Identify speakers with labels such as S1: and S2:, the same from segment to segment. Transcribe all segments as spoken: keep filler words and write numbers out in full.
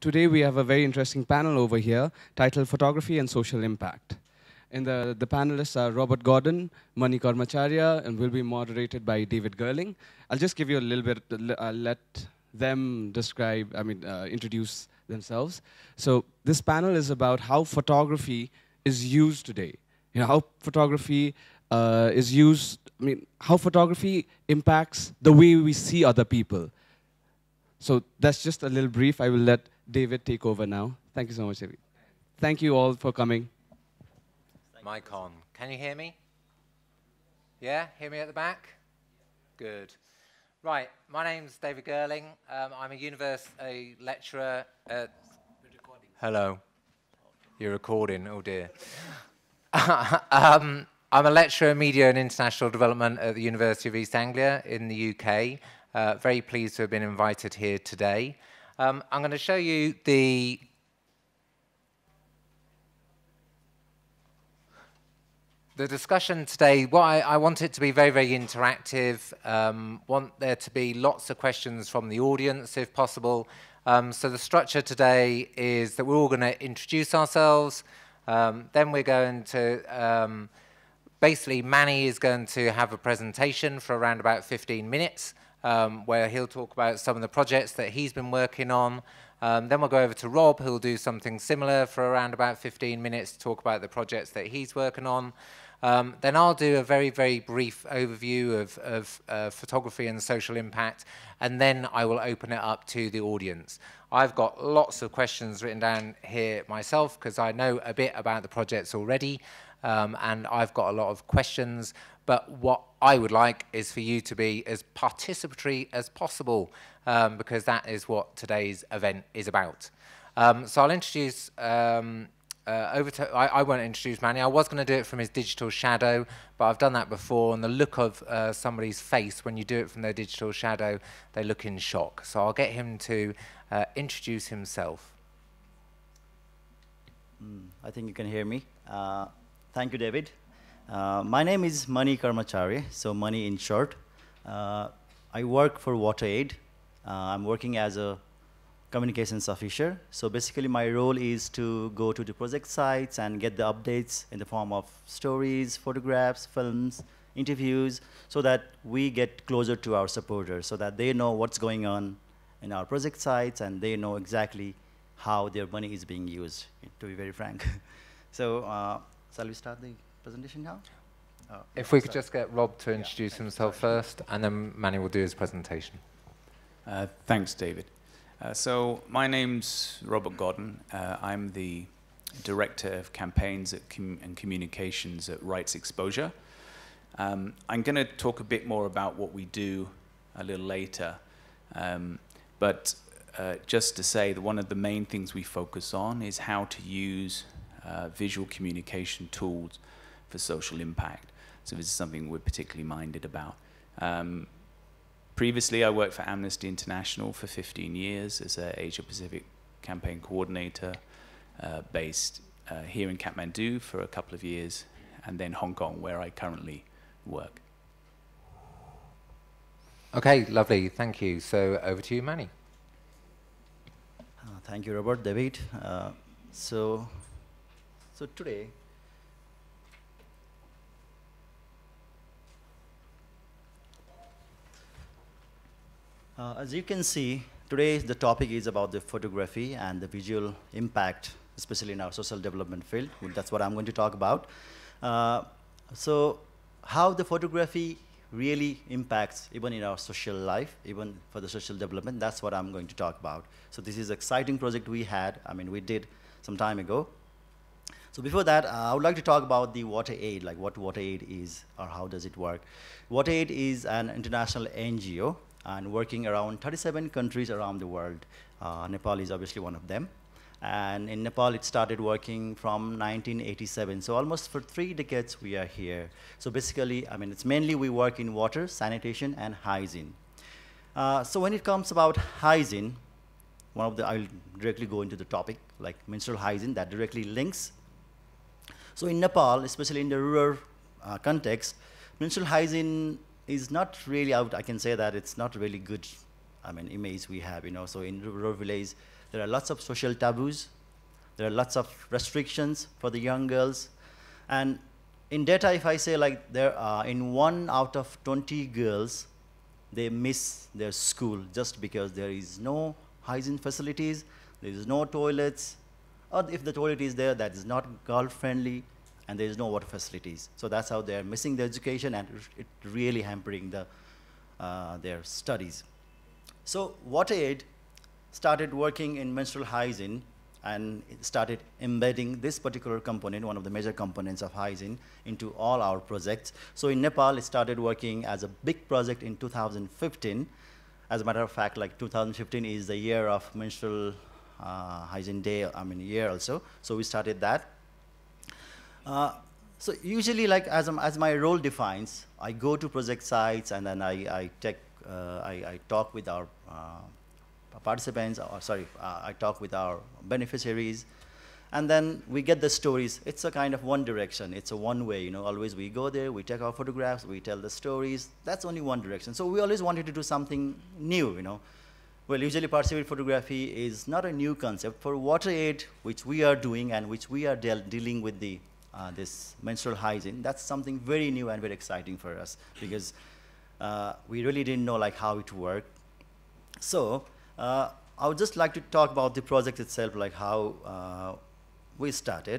S1: today we have a very interesting panel over here titled Photography and Social Impact. And the, the panelists are Robert Godden, Mani Karmacharya, and will be moderated by David Gerling. I'll just give you a little bit, uh, let them describe, I mean, uh, introduce themselves. So this panel is about how photography is used today. You know, how photography uh, is used, I mean, how photography impacts the way we see other people. So that's just a little brief. I will let David take over now. Thank you so much, David. Thank you all for coming.
S2: Mic on. Can you hear me? Yeah? Hear me at the back? Good. Right. My name's David Gerling. Um, I'm a university lecturer at... Hello. You're recording. Oh, dear. um, I'm a lecturer in media and international development at the University of East Anglia in the U K. Uh, very pleased to have been invited here today. Um, I'm going to show you the The discussion today, well, I, I want it to be very, very interactive. Um, want there to be lots of questions from the audience, if possible. Um, so the structure today is that we're all going to introduce ourselves. Um, then we're going to, um, basically, Mani is going to have a presentation for around about fifteen minutes, um, where he'll talk about some of the projects that he's been working on. Um, then we'll go over to Rob, who'll do something similar for around about fifteen minutes to talk about the projects that he's working on. Um, then I'll do a very, very brief overview of, of uh, photography and social impact, and then I will open it up to the audience. I've got lots of questions written down here myself, because I know a bit about the projects already, um, and I've got a lot of questions, but what I would like is for you to be as participatory as possible, um, because that is what today's event is about. Um, so I'll introduce... Um, Uh, over to, I, I won't introduce Mani. I was going to do it from his digital shadow, but I've done that before, and the look of uh, somebody's face when you do it from their digital shadow, they look in shock. So I'll get him to uh, introduce himself.
S3: Mm, I think you can hear me. Uh, thank you, David. Uh, my name is Mani Karmacharya, so Mani in short. Uh, I work for WaterAid. Uh, I'm working as a communications officer. So basically my role is to go to the project sites and get the updates in the form of stories, photographs, films, interviews, so that we get closer to our supporters, so that they know what's going on in our project sites and they know exactly how their money is being used, to be very frank. So uh, shall we start the presentation now? Uh,
S2: if we could start. Just get Rob to introduce yeah, himself first, and then Mani will do his presentation.
S4: Uh, thanks, David. Uh, so my name's Robert Godden. Uh, I'm the Director of Campaigns at com and Communications at Rights Exposure. Um, I'm going to talk a bit more about what we do a little later, um, but uh, just to say that one of the main things we focus on is how to use uh, visual communication tools for social impact. So this is something we're particularly minded about. Um, Previously, I worked for Amnesty International for fifteen years as an Asia-Pacific campaign coordinator, uh, based uh, here in Kathmandu for a couple of years, and then Hong Kong, where I currently work.
S2: Okay, lovely, thank you. So over to you, Mani.
S3: Uh, thank you, Robert, David. Uh, so, so today, Uh, as you can see, today the topic is about the photography and the visual impact, especially in our social development field. That's what I'm going to talk about. Uh, so how the photography really impacts even in our social life, even for the social development, that's what I'm going to talk about. So this is an exciting project we had, I mean, we did some time ago. So before that, uh, I would like to talk about the WaterAid, like what WaterAid is or how does it work. WaterAid is an international N G O and working around thirty-seven countries around the world. Uh, Nepal is obviously one of them. And in Nepal, it started working from nineteen eighty-seven. So almost for three decades, we are here. So basically, I mean, it's mainly we work in water, sanitation, and hygiene. Uh, so when it comes about hygiene, one of the, I'll directly go into the topic, like menstrual hygiene, that directly links. So in Nepal, especially in the rural uh, context, menstrual hygiene is not really out. I can say that it's not really good, I mean, image we have, you know. So in rural village, There are lots of social taboos. There are lots of restrictions for the young girls. And in data, if I say like there are in one out of twenty girls, they miss their school just because there is no hygiene facilities, there is no toilets, or if the toilet is there, that is not girl-friendly, and there is no water facilities. So that's how they're missing their education, and it really hampering the, uh, their studies. So WaterAid started working in menstrual hygiene and it started embedding this particular component, one of the major components of hygiene, into all our projects. So in Nepal, it started working as a big project in two thousand fifteen. As a matter of fact, like two thousand fifteen is the year of menstrual uh, hygiene day, I mean year also. So we started that. Uh, so usually, like as, um, as my role defines, I go to project sites and then I, I, take, uh, I, I talk with our uh, participants, or sorry, uh, I talk with our beneficiaries, and then we get the stories. It's a kind of one direction. It's a one way, you know, always we go there, we take our photographs, we tell the stories. That's only one direction. So we always wanted to do something new, you know. Well, usually participatory photography is not a new concept. For WaterAid, which we are doing and which we are de dealing with the, uh, this menstrual hygiene, that's something very new and very exciting for us because uh, we really didn't know like how it worked. So, Uh, I would just like to talk about the project itself, like how uh, we started.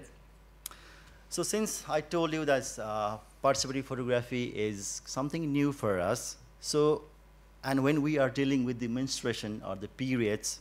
S3: So since I told you that uh, participatory photography is something new for us, so, and when we are dealing with the menstruation or the periods,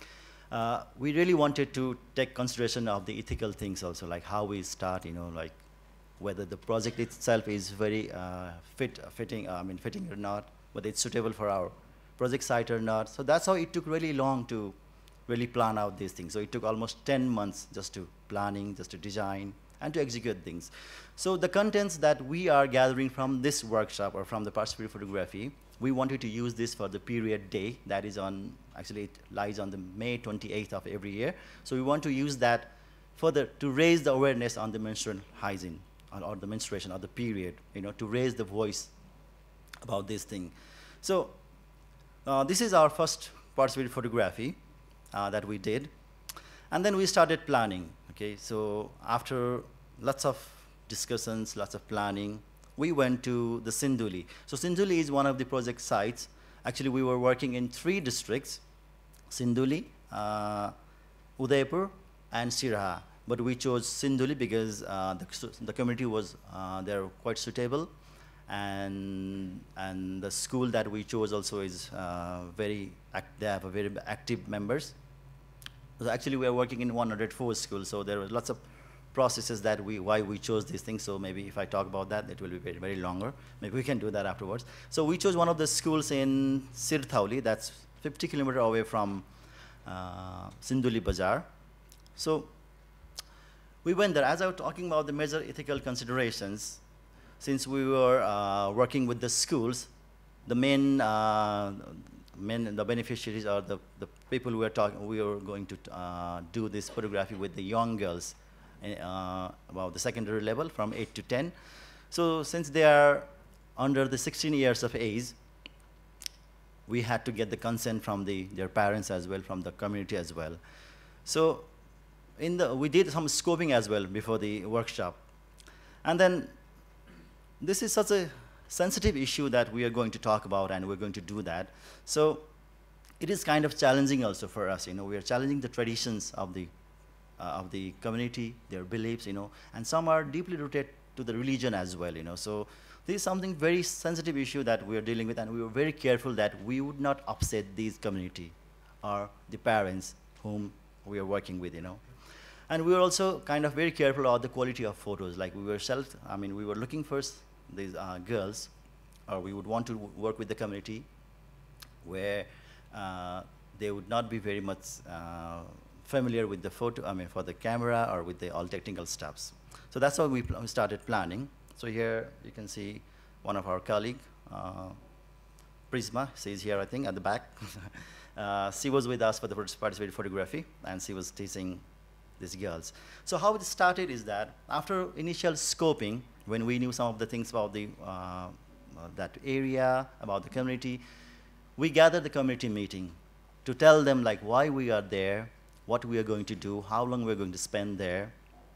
S3: uh, we really wanted to take consideration of the ethical things also, like how we start, you know, like whether the project itself is very uh, fit, fitting, uh, I mean fitting or not, whether it's suitable for our project site or not. So that's how it took really long to really plan out these things. So it took almost ten months just to planning, just to design, and to execute things. So the contents that we are gathering from this workshop or from the participatory photography, we wanted to use this for the period day. That is on, actually it lies on the May twenty-eighth of every year. So we want to use that further to raise the awareness on the menstrual hygiene or, or the menstruation or the period, you know, to raise the voice about this thing. So Uh, this is our first participatory photography uh, that we did. And then we started planning, okay? So after lots of discussions, lots of planning, we went to the Sinduli. So Sinduli is one of the project sites. Actually, we were working in three districts, Sinduli, uh, Udaipur, and Sirha. But we chose Sinduli because uh, the, the community was, uh, they're quite suitable. And, and the school that we chose also is uh, very, act they have a very active members. So actually we are working in one hundred four schools, so there were lots of processes that we, why we chose these things. So maybe if I talk about that, it will be very, very longer. Maybe we can do that afterwards. So we chose one of the schools in Sirthauli, that's fifty kilometers away from uh, Sinduli Bazaar. So we went there. As I was talking about the major ethical considerations, since we were uh, working with the schools, the main, uh, main the beneficiaries are the, the people we were talking, we were going to uh, do this photography with the young girls uh, about the secondary level from eight to ten. So since they are under the sixteen years of age, we had to get the consent from the, their parents as well, from the community as well. So in the, we did some scoping as well before the workshop. And then this is such a sensitive issue that we are going to talk about, and we're going to do that. So it is kind of challenging also for us. You know, we are challenging the traditions of the, uh, of the community, their beliefs, you know, and some are deeply rooted to the religion as well, you know. So this is something very sensitive issue that we are dealing with, and we were very careful that we would not upset these community or the parents whom we are working with, you know. And we were also kind of very careful about the quality of photos. Like we were self, I mean, we were looking first these uh, girls, or we would want to work with the community where uh, they would not be very much uh, familiar with the photo, I mean, for the camera or with the all technical stuffs. So that's how we, pl we started planning. So here you can see one of our colleague, uh, Prisma, she's here, I think, at the back. uh, she was with us for the participatory photography, and she was teaching these girls. So how it started is that after initial scoping, when we knew some of the things about the, uh, uh, that area, about the community, we gathered the community meeting to tell them like why we are there, what we are going to do, how long we're going to spend there.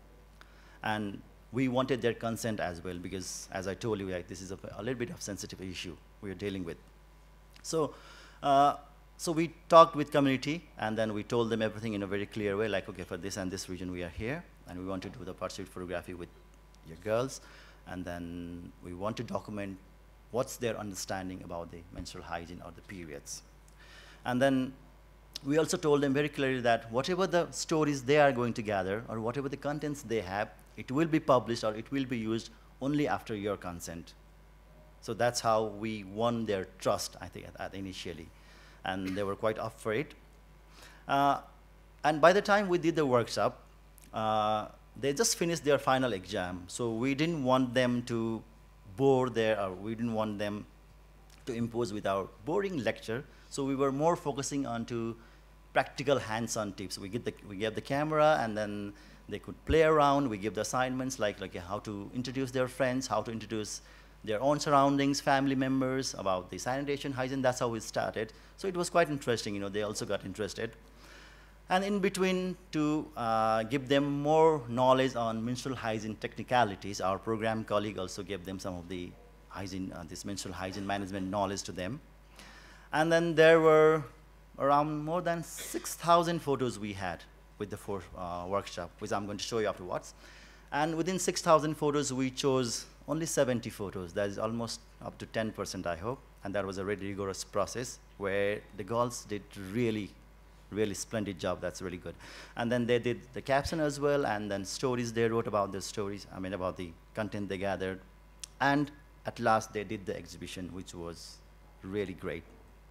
S3: And we wanted their consent as well, because as I told you, like, this is a, a little bit of sensitive issue we are dealing with. So, uh, so we talked with community, and then we told them everything in a very clear way, like, okay, for this and this region we are here, and we want to do the portrait photography with your girls, and then we want to document what's their understanding about the menstrual hygiene or the periods. And then we also told them very clearly that whatever the stories they are going to gather, or whatever the contents they have, it will be published or it will be used only after your consent. So that's how we won their trust, I think, at, at initially. And they were quite up for it. Uh, and by the time we did the workshop, uh, they just finished their final exam. So we didn't want them to bore there, or we didn't want them to impose with our boring lecture. So we were more focusing on to practical hands-on tips. We, get the, we gave the camera, and then they could play around. We give the assignments like, like how to introduce their friends, how to introduce their own surroundings, family members, about the sanitation, hygiene. That's how we started. So it was quite interesting. You know, they also got interested. And in between, to uh, give them more knowledge on menstrual hygiene technicalities, our program colleague also gave them some of the hygiene, uh, this menstrual hygiene management knowledge to them. And then there were around more than six thousand photos we had with the four, uh, workshop, which I'm going to show you afterwards. And within six thousand photos, we chose only seventy photos. That is almost up to ten percent, I hope. And that was a really rigorous process where the girls did really, really splendid job. That's really good. And then they did the caption as well, and then stories they wrote about the stories, I mean, about the content they gathered. And at last, they did the exhibition, which was really great.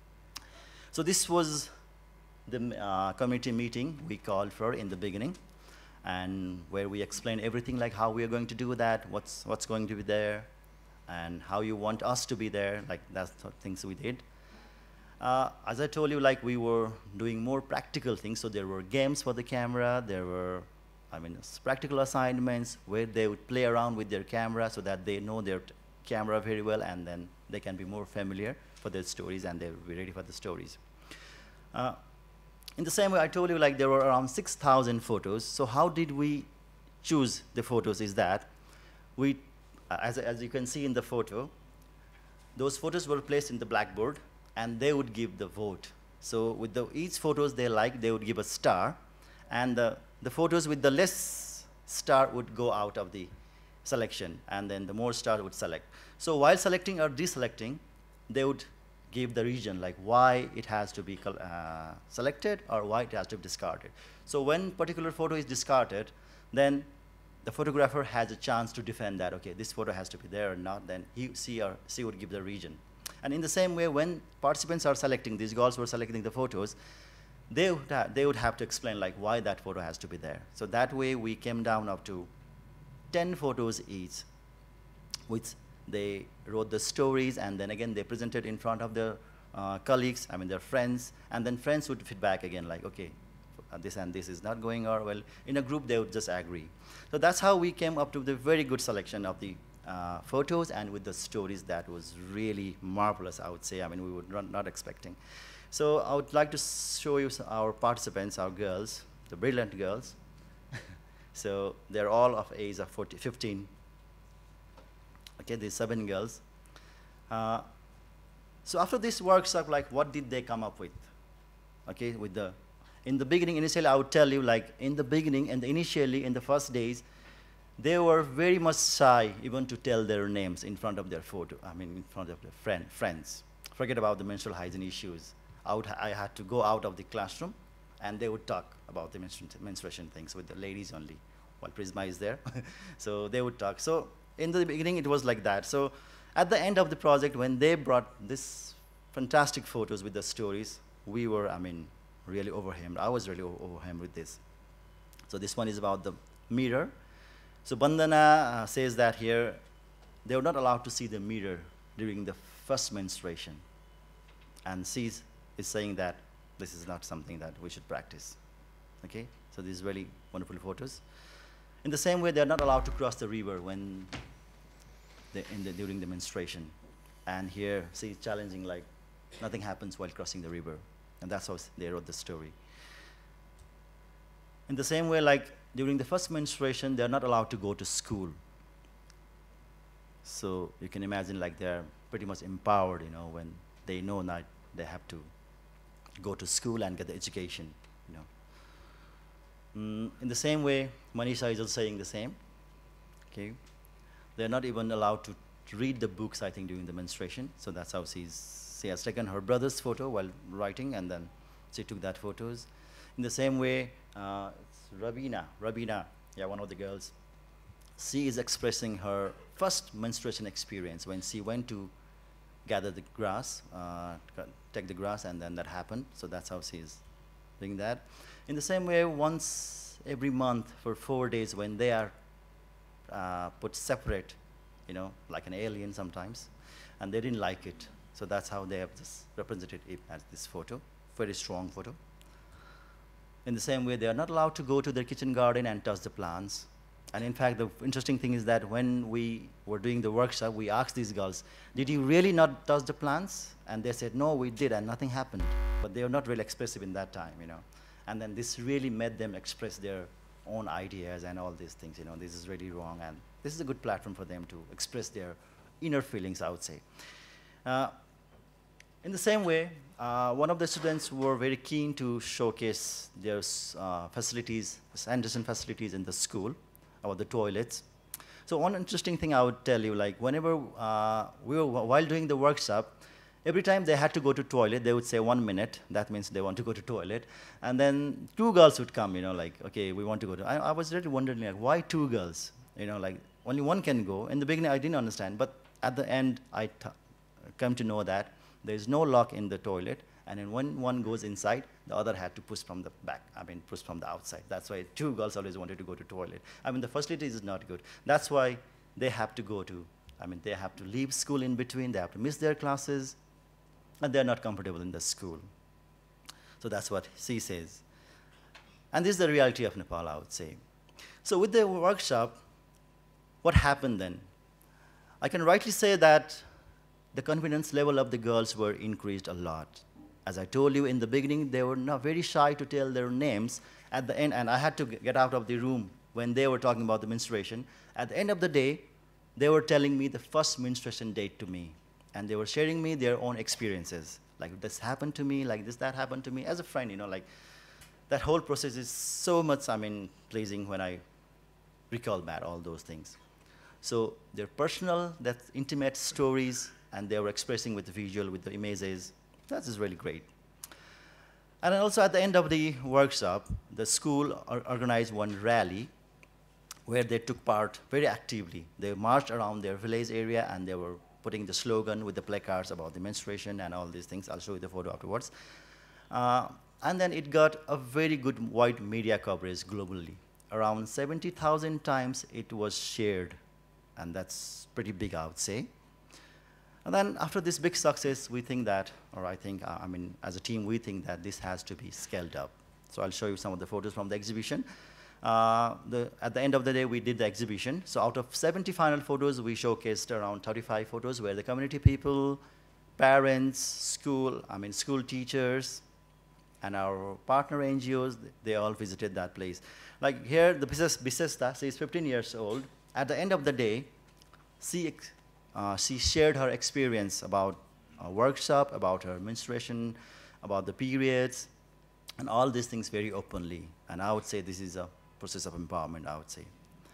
S3: So this was the uh, community meeting we called for in the beginning, and where we explained everything, like how we are going to do that, what's, what's going to be there, and how you want us to be there, like that's the things we did. Uh, as I told you, like we were doing more practical things, so there were games for the camera, there were, I mean, practical assignments where they would play around with their camera so that they know their camera very well, and then they can be more familiar for their stories, and they'll be ready for the stories. Uh, in the same way, I told you, like there were around six thousand photos. So how did we choose the photos is that we, uh, as, as you can see in the photo, those photos were placed in the blackboard, and they would give the vote. So with the, each photos they like, they would give a star, and the, the photos with the less star would go out of the selection, and then the more star would select. So while selecting or deselecting, they would give the reason, like why it has to be uh, selected or why it has to be discarded. So when particular photo is discarded, then the photographer has a chance to defend that, okay, this photo has to be there or not, then he, she, or she would give the reason. And in the same way, when participants are selecting, these girls were selecting the photos, they would, ha they would have to explain like why that photo has to be there. So that way we came down up to ten photos each, which they wrote the stories, and then again they presented in front of their uh, colleagues, I mean their friends, and then friends would feedback again like, okay, this and this is not going or well. In a group they would just agree. So that's how we came up to the very good selection of the uh, photos, and with the stories that was really marvelous, I would say. I mean, we were not, not expecting. So I would like to show you our participants, our girls, the brilliant girls. So they're all of age of forty, fifteen. Okay, these seven girls. Uh, so after this workshop, like what did they come up with? Okay, with the, in the beginning, initially I would tell you, like in the beginning and initially in the first days, they were very much shy even to tell their names in front of their photo, I mean in front of their friend, friends. Forget about the menstrual hygiene issues. I, would, I had to go out of the classroom, and they would talk about the menstruation things with the ladies only, while Prisma is there. So they would talk. So in the beginning, it was like that. So at the end of the project, when they brought this fantastic photos with the stories, we were, I mean, really overwhelmed. I was really overwhelmed with this. So this one is about the mirror. So Bandana uh, says that here, they were not allowed to see the mirror during the first menstruation. And she is saying that this is not something that we should practice. Okay? So these really wonderful photos. In the same way, they're not allowed to cross the river when they, in the, during the menstruation. And here, see, challenging, like, nothing happens while crossing the river. And that's how they wrote the story. In the same way, like during the first menstruation, they're not allowed to go to school. So you can imagine like they're pretty much empowered, you know, when they know that they have to go to school and get the education, you know. Mm, in the same way, Manisha is also saying the same, okay. They're not even allowed to read the books, I think, during the menstruation. So that's how she's, she has taken her brother's photo while writing, and then she took that photos. In the same way, uh, it's Rabina, Rabina, yeah, one of the girls. She is expressing her first menstruation experience when she went to gather the grass, uh, take the grass, and then that happened. So that's how she is doing that. In the same way, once every month for four days when they are uh, put separate, you know, like an alien sometimes, and they didn't like it. So that's how they have just represented it as this photo, very strong photo. In the same way, they are not allowed to go to their kitchen garden and touch the plants. And in fact, the interesting thing is that when we were doing the workshop, we asked these girls, did you really not touch the plants? And they said, no, we did, and nothing happened. But they were not really expressive in that time, you know. And then this really made them express their own ideas and all these things, you know, this is really wrong. And this is a good platform for them to express their inner feelings, I would say. Uh, in the same way, uh, one of the students were very keen to showcase their uh, facilities, Anderson facilities in the school, about the toilets. So one interesting thing I would tell you, like whenever uh, we were, while doing the workshop, every time they had to go to toilet, they would say one minute. That means they want to go to toilet. And then two girls would come, you know, like, okay, we want to go to, I, I was really wondering, like, why two girls? You know, like, only one can go. In the beginning, I didn't understand. But at the end, I t come to know that there's no lock in the toilet. And then when one goes inside, the other had to push from the back, I mean, push from the outside. That's why two girls always wanted to go to toilet. I mean, the facility is not good. That's why they have to go to, I mean, they have to leave school in between. They have to miss their classes. And they're not comfortable in the school. So that's what she says. And this is the reality of Nepal, I would say. So with the workshop, what happened then? I can rightly say that the confidence level of the girls were increased a lot. As I told you in the beginning, they were not very shy to tell their names. At the end, and I had to get out of the room when they were talking about the menstruation. At the end of the day, they were telling me the first menstruation date to me. And they were sharing me their own experiences. Like, this happened to me, like this, that happened to me. As a friend, you know, like, that whole process is so much, I mean, pleasing when I recall back all those things. So their personal, that intimate stories, and they were expressing with the visual, with the images. That is really great. And also at the end of the workshop, the school or organized one rally where they took part very actively. They marched around their village area, and they were putting the slogan with the placards about the menstruation and all these things. I'll show you the photo afterwards. Uh, and then it got a very good wide media coverage globally. Around seventy thousand times it was shared, and that's pretty big, I would say. And then after this big success, we think that, or I think, uh, I mean, as a team, we think that this has to be scaled up. So I'll show you some of the photos from the exhibition. Uh, the, at the end of the day, we did the exhibition. So out of seventy final photos, we showcased around thirty-five photos where the community people, parents, school, I mean, school teachers, and our partner N G Os, they all visited that place. Like here, the Bisesta, she is fifteen years old. At the end of the day, she, uh, she shared her experience about a workshop, about her menstruation, about the periods, and all these things very openly. And I would say this is a process of empowerment, I would say.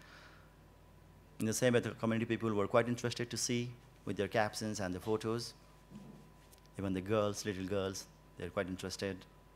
S3: In the same way, the community people were quite interested to see with their captions and the photos. Even the girls, little girls, they're quite interested.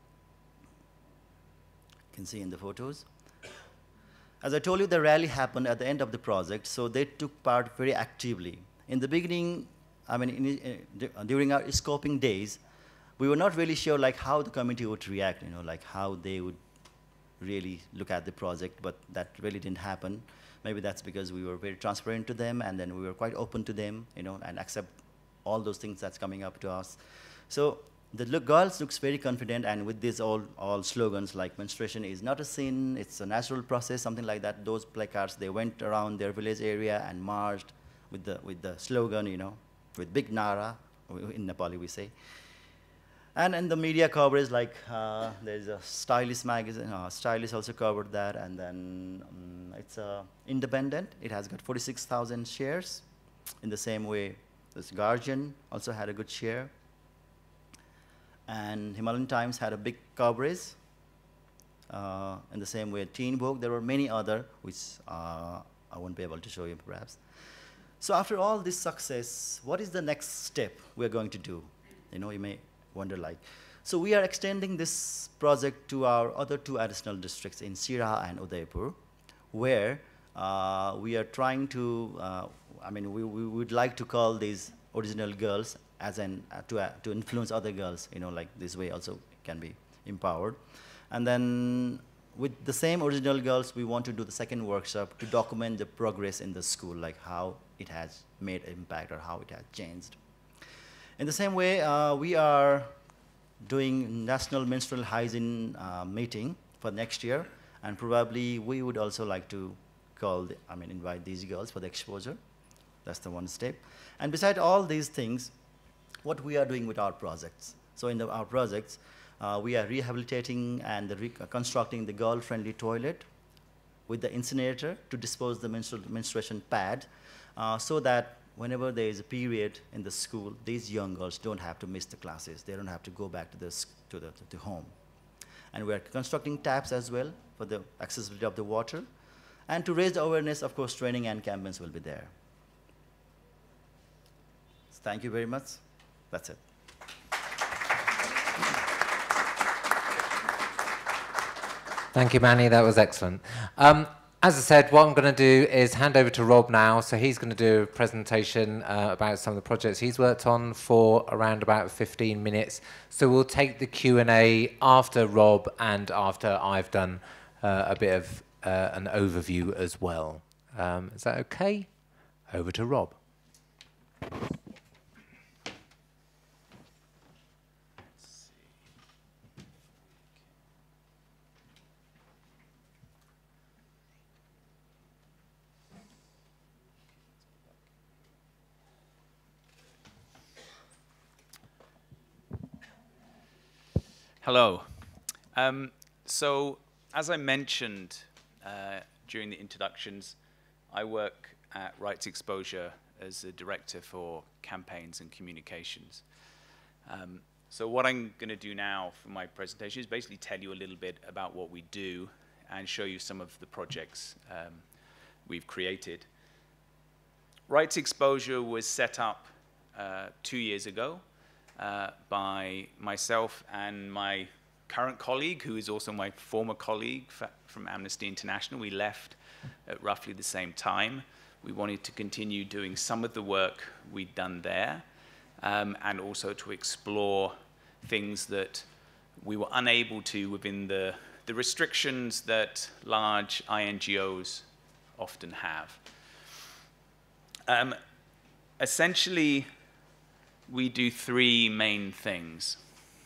S3: You can see in the photos. As I told you, the rally happened at the end of the project, so they took part very actively. In the beginning, I mean, in, uh, during our scoping days, we were not really sure like how the community would react, you know, like how they would really look at the project, but that really didn't happen. Maybe that's because we were very transparent to them, and then we were quite open to them, you know, and accept all those things that's coming up to us. So the look, girls looks very confident, and with these all, all slogans like menstruation is not a sin, it's a natural process, something like that, those placards, they went around their village area and marched with the, with the slogan, you know, with big nara, in Nepali we say. And in the media coverage, like uh, there's a Stylist magazine, uh, Stylist also covered that, and then um, it's uh, independent. It has got forty-six thousand shares. In the same way, this Guardian also had a good share. And Himalayan Times had a big coverage. Uh, in the same way, Teen Vogue, there were many other, which uh, I won't be able to show you perhaps. So after all this success, what is the next step we're going to do? You know, you may wonder like. So we are extending this project to our other two additional districts in Siraha and Udaipur, where uh, we are trying to, uh, I mean, we, we would like to call these original girls as an, uh, to, uh, to influence other girls, you know, like this way also can be empowered. And then with the same original girls, we want to do the second workshop to document the progress in the school, like how it has made impact or how it has changed. In the same way, uh, we are doing National Menstrual Hygiene uh, meeting for next year, and probably we would also like to call, the, I mean, invite these girls for the exposure. That's the one step. And beside all these things, what we are doing with our projects. So in the, our projects, uh, we are rehabilitating and the re constructing the girl-friendly toilet with the incinerator to dispose the menstrual, menstruation pad, uh, so that whenever there is a period in the school, these young girls don't have to miss the classes. They don't have to go back to the, to the, to the home. And we are constructing taps as well for the accessibility of the water. And to raise the awareness, of course, training and campaigns will be there. So thank you very much. That's it.
S2: Thank you, Manny. That was excellent. Um, As I said, what I'm going to do is hand over to Rob now. So he's going to do a presentation uh, about some of the projects he's worked on for around about fifteen minutes. So we'll take the Q and A after Rob and after I've done uh, a bit of uh, an overview as well. Um, is that okay? Over to Rob.
S4: Hello. Um, so, as I mentioned uh, during the introductions, I work at Rights Exposure as the Director for Campaigns and Communications. Um, so what I'm going to do now for my presentation is basically tell you a little bit about what we do and show you some of the projects um, we've created. Rights Exposure was set up uh, two years ago. Uh, by myself and my current colleague, who is also my former colleague from Amnesty International. We left at roughly the same time. We wanted to continue doing some of the work we'd done there, um, and also to explore things that we were unable to within the, the restrictions that large I N G Os often have. Um, essentially, we do three main things.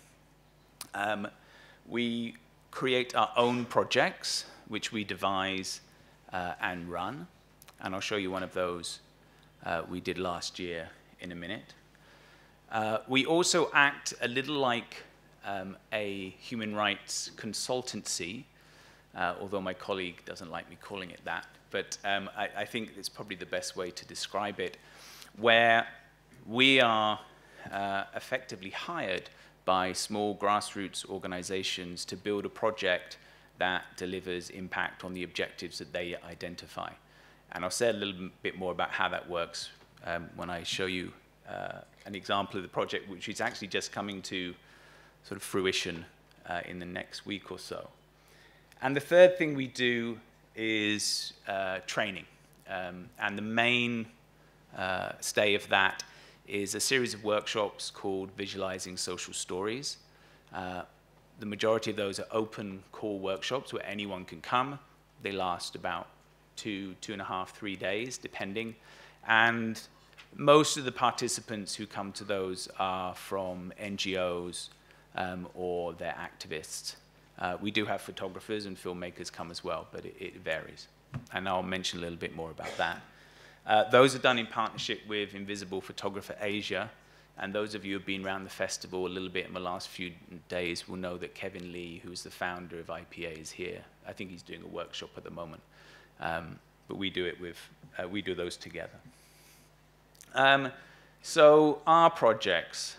S4: Um, we create our own projects, which we devise uh, and run. And I'll show you one of those uh, we did last year in a minute. Uh, we also act a little like um, a human rights consultancy, uh, although my colleague doesn't like me calling it that. But um, I, I think it's probably the best way to describe it, where we are uh, effectively hired by small grassroots organizations to build a project that delivers impact on the objectives that they identify. And I'll say a little bit more about how that works um, when I show you uh, an example of the project, which is actually just coming to sort of fruition uh, in the next week or so. And the third thing we do is uh, training. Um, and the main uh, stay of that is a series of workshops called Visualizing Social Stories. Uh, the majority of those are open call workshops where anyone can come. They last about two, two and a half, three days, depending. And most of the participants who come to those are from N G Os um, or they're activists. Uh, we do have photographers and filmmakers come as well, but it, it varies. And I'll mention a little bit more about that. Uh, those are done in partnership with Invisible Photographer Asia And those of you who have been around the festival a little bit in the last few days will know that Kevin Lee, who's the founder of I P A, is here. I think he's doing a workshop at the moment. Um, but we do it with, uh, we do those together. Um, so our projects.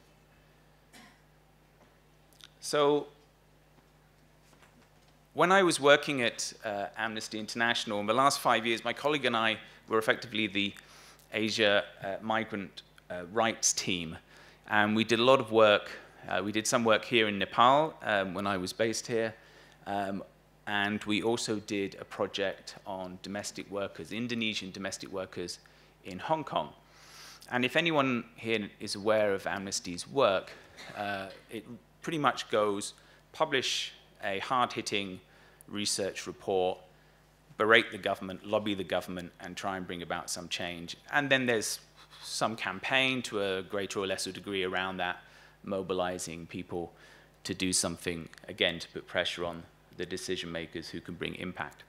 S4: So when I was working at uh, Amnesty International, in the last five years, my colleague and I were effectively the Asia uh, migrant uh, rights team. And we did a lot of work. Uh, we did some work here in Nepal um, when I was based here. Um, and we also did a project on domestic workers, Indonesian domestic workers in Hong Kong. And if anyone here is aware of Amnesty's work, uh, it pretty much goes publish a hard-hitting research report, berate the government, lobby the government, and try and bring about some change. And then there's some campaign to a greater or lesser degree around that, mobilizing people to do something, again, to put pressure on the decision makers who can bring impact.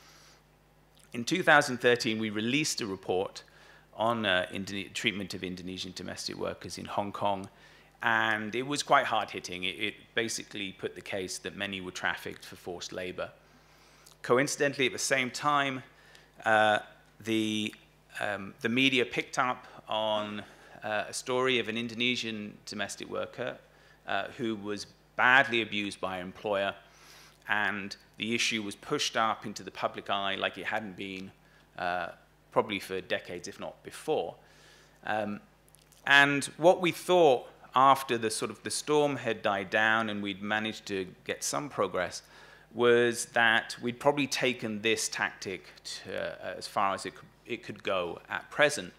S4: In two thousand thirteen, we released a report on uh, treatment of Indonesian domestic workers in Hong Kong, and it was quite hard-hitting. It, it basically put the case that many were trafficked for forced labor. Coincidentally, at the same time, uh, the, um, the media picked up on uh, a story of an Indonesian domestic worker uh, who was badly abused by her employer, and the issue was pushed up into the public eye like it hadn't been uh, probably for decades, if not before. Um, and what we thought after the sort of the storm had died down and we'd managed to get some progress was that we'd probably taken this tactic to, uh, as far as it could, it could go at present,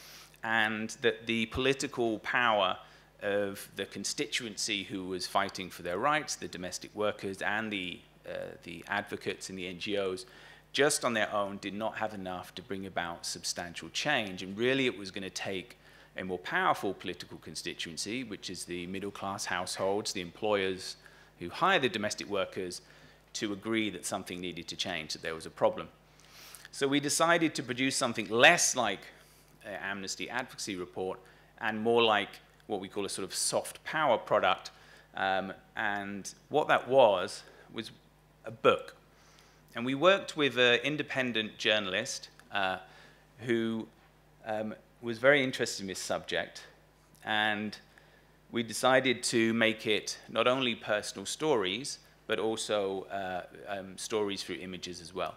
S4: and that the political power of the constituency who was fighting for their rights, the domestic workers and the, uh, the advocates and the N G Os, just on their own did not have enough to bring about substantial change. And really it was going to take a more powerful political constituency, which is the middle-class households, the employers who hire the domestic workers, to agree that something needed to change, that there was a problem. So we decided to produce something less like an Amnesty advocacy report and more like what we call a sort of soft power product. Um, and what that was, was a book. And we worked with an independent journalist uh, who um, was very interested in this subject. And we decided to make it not only personal stories, but also uh, um, stories through images as well.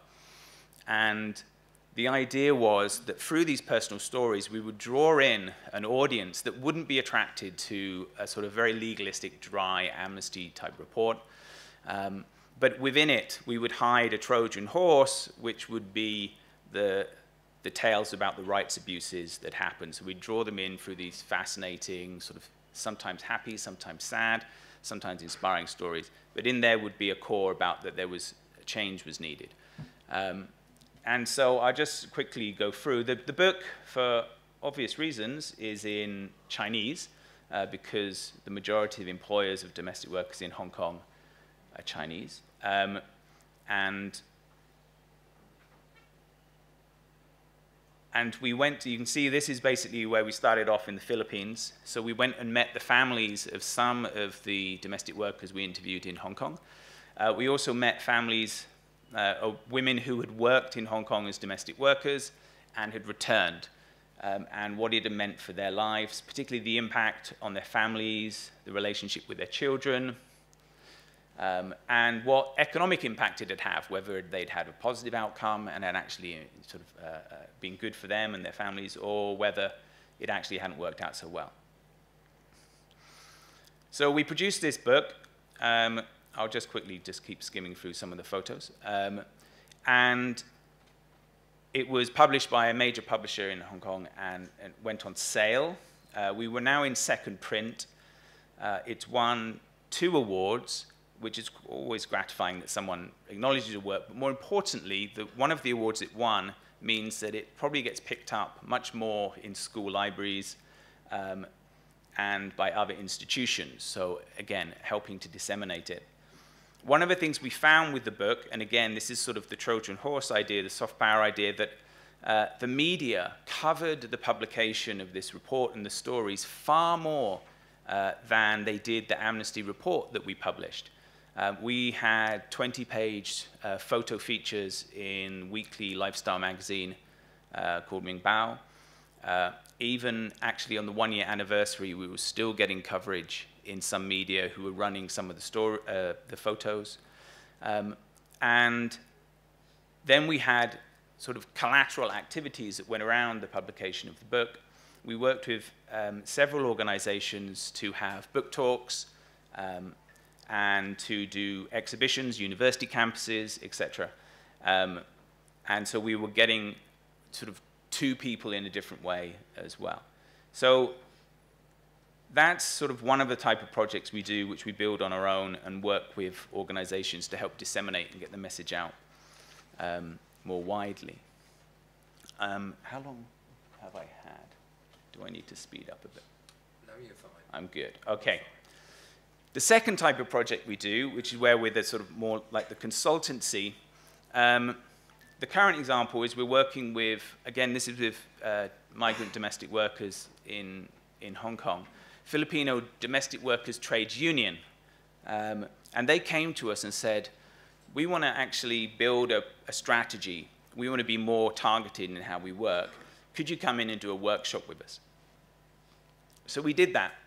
S4: And the idea was that through these personal stories, we would draw in an audience that wouldn't be attracted to a sort of very legalistic, dry Amnesty type report. Um, but within it, we would hide a Trojan horse, which would be the, the tales about the rights abuses that happened. So we'd draw them in through these fascinating, sort of sometimes happy, sometimes sad, sometimes inspiring stories. But in there would be a core about that there was, change was needed. Um, And so I'll just quickly go through. The, the book, for obvious reasons, is in Chinese, uh, because the majority of employers of domestic workers in Hong Kong are Chinese. Um, and, and we went, you can see this is basically where we started off in the Philippines. So we went and met the families of some of the domestic workers we interviewed in Hong Kong. Uh, we also met families Uh, of women who had worked in Hong Kong as domestic workers and had returned, um, and what it had meant for their lives, particularly the impact on their families, the relationship with their children, um, and what economic impact it had had, whether they'd had a positive outcome and had actually sort of uh, uh, been good for them and their families, or whether it actually hadn't worked out so well. So we produced this book. Um, I'll just quickly just keep skimming through some of the photos. Um, and it was published by a major publisher in Hong Kong and, and went on sale. Uh, we were now in second print. Uh, it's won two awards, which is always gratifying that someone acknowledges your work. But more importantly, the, one of the awards it won means that it probably gets picked up much more in school libraries um, and by other institutions. So again, helping to disseminate it. One of the things we found with the book, and again, this is sort of the Trojan horse idea, the soft power idea, that uh, the media covered the publication of this report and the stories far more uh, than they did the Amnesty report that we published. Uh, we had twenty page uh, photo features in weekly lifestyle magazine uh, called Ming Bao. Uh, even actually on the one year anniversary, we were still getting coverage in some media who were running some of the, story, uh, the photos. Um, and then we had sort of collateral activities that went around the publication of the book. We worked with um, several organizations to have book talks um, and to do exhibitions, university campuses, et cetera. Um, and so we were getting sort of two people in a different way as well. So that's sort of one of the type of projects we do, which we build on our own and work with organizations to help disseminate and get the message out um, more widely. Um, how long have I had? Do I need to speed up a bit?
S2: No, you're fine.
S4: I'm good. Okay. The second type of project we do, which is where we're the sort of more like the consultancy, um, the current example is we're working with, again, this is with uh, migrant domestic workers in, in Hong Kong, Filipino Domestic Workers Trades Union. Um, and they came to us and said, we want to actually build a, a strategy. We want to be more targeted in how we work. Could you come in and do a workshop with us? So we did that.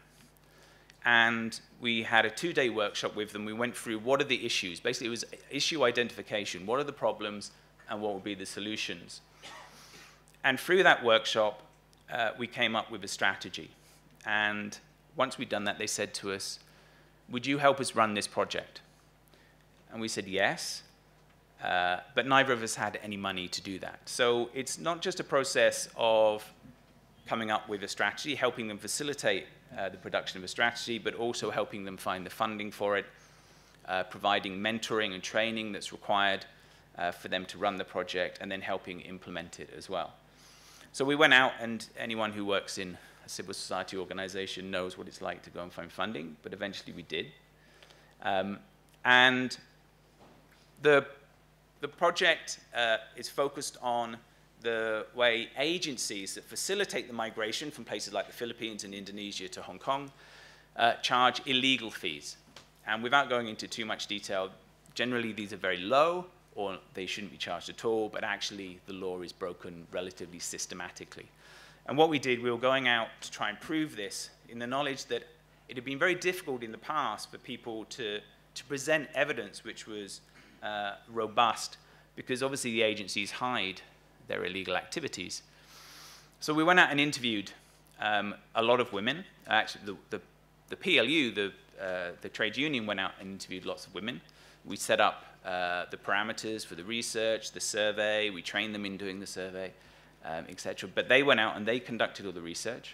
S4: And we had a two-day workshop with them. We went through what are the issues. Basically, it was issue identification. What are the problems and what would be the solutions? And through that workshop, uh, we came up with a strategy. And once we'd done that, they said to us, would you help us run this project? And we said yes, uh, but neither of us had any money to do that. So it's not just a process of coming up with a strategy, helping them facilitate uh, the production of a strategy, but also helping them find the funding for it, uh, providing mentoring and training that's required uh, for them to run the project, and then helping implement it as well. So we went out, and anyone who works in a civil society organization knows what it's like to go and find funding, but eventually we did. Um, and the, the project uh, is focused on the way agencies that facilitate the migration from places like the Philippines and Indonesia to Hong Kong uh, charge illegal fees. And without going into too much detail, generally these are very low, or they shouldn't be charged at all, but actually the law is broken relatively systematically. And what we did, we were going out to try and prove this in the knowledge that it had been very difficult in the past for people to, to present evidence which was uh, robust, because obviously the agencies hide their illegal activities. So we went out and interviewed um, a lot of women. Actually, the, the, the P L U, the, uh, the trade union, went out and interviewed lots of women. We set up uh, the parameters for the research, the survey. We trained them in doing the survey, um, et cetera. But they went out and they conducted all the research.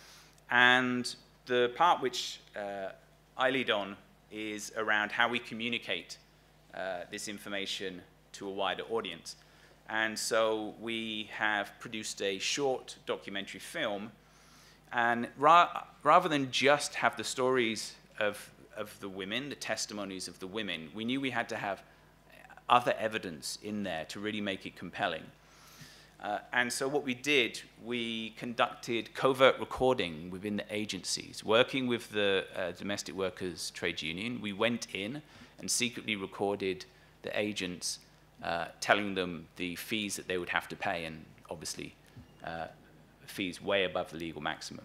S4: And the part which uh, I lead on is around how we communicate uh, this information to a wider audience. And so we have produced a short documentary film. And ra rather than just have the stories of, of the women, the testimonies of the women, we knew we had to have other evidence in there to really make it compelling. Uh, and so what we did, we conducted covert recording within the agencies, working with the uh, Domestic Workers Trade Union. We went in and secretly recorded the agents Uh, telling them the fees that they would have to pay, and obviously uh, fees way above the legal maximum.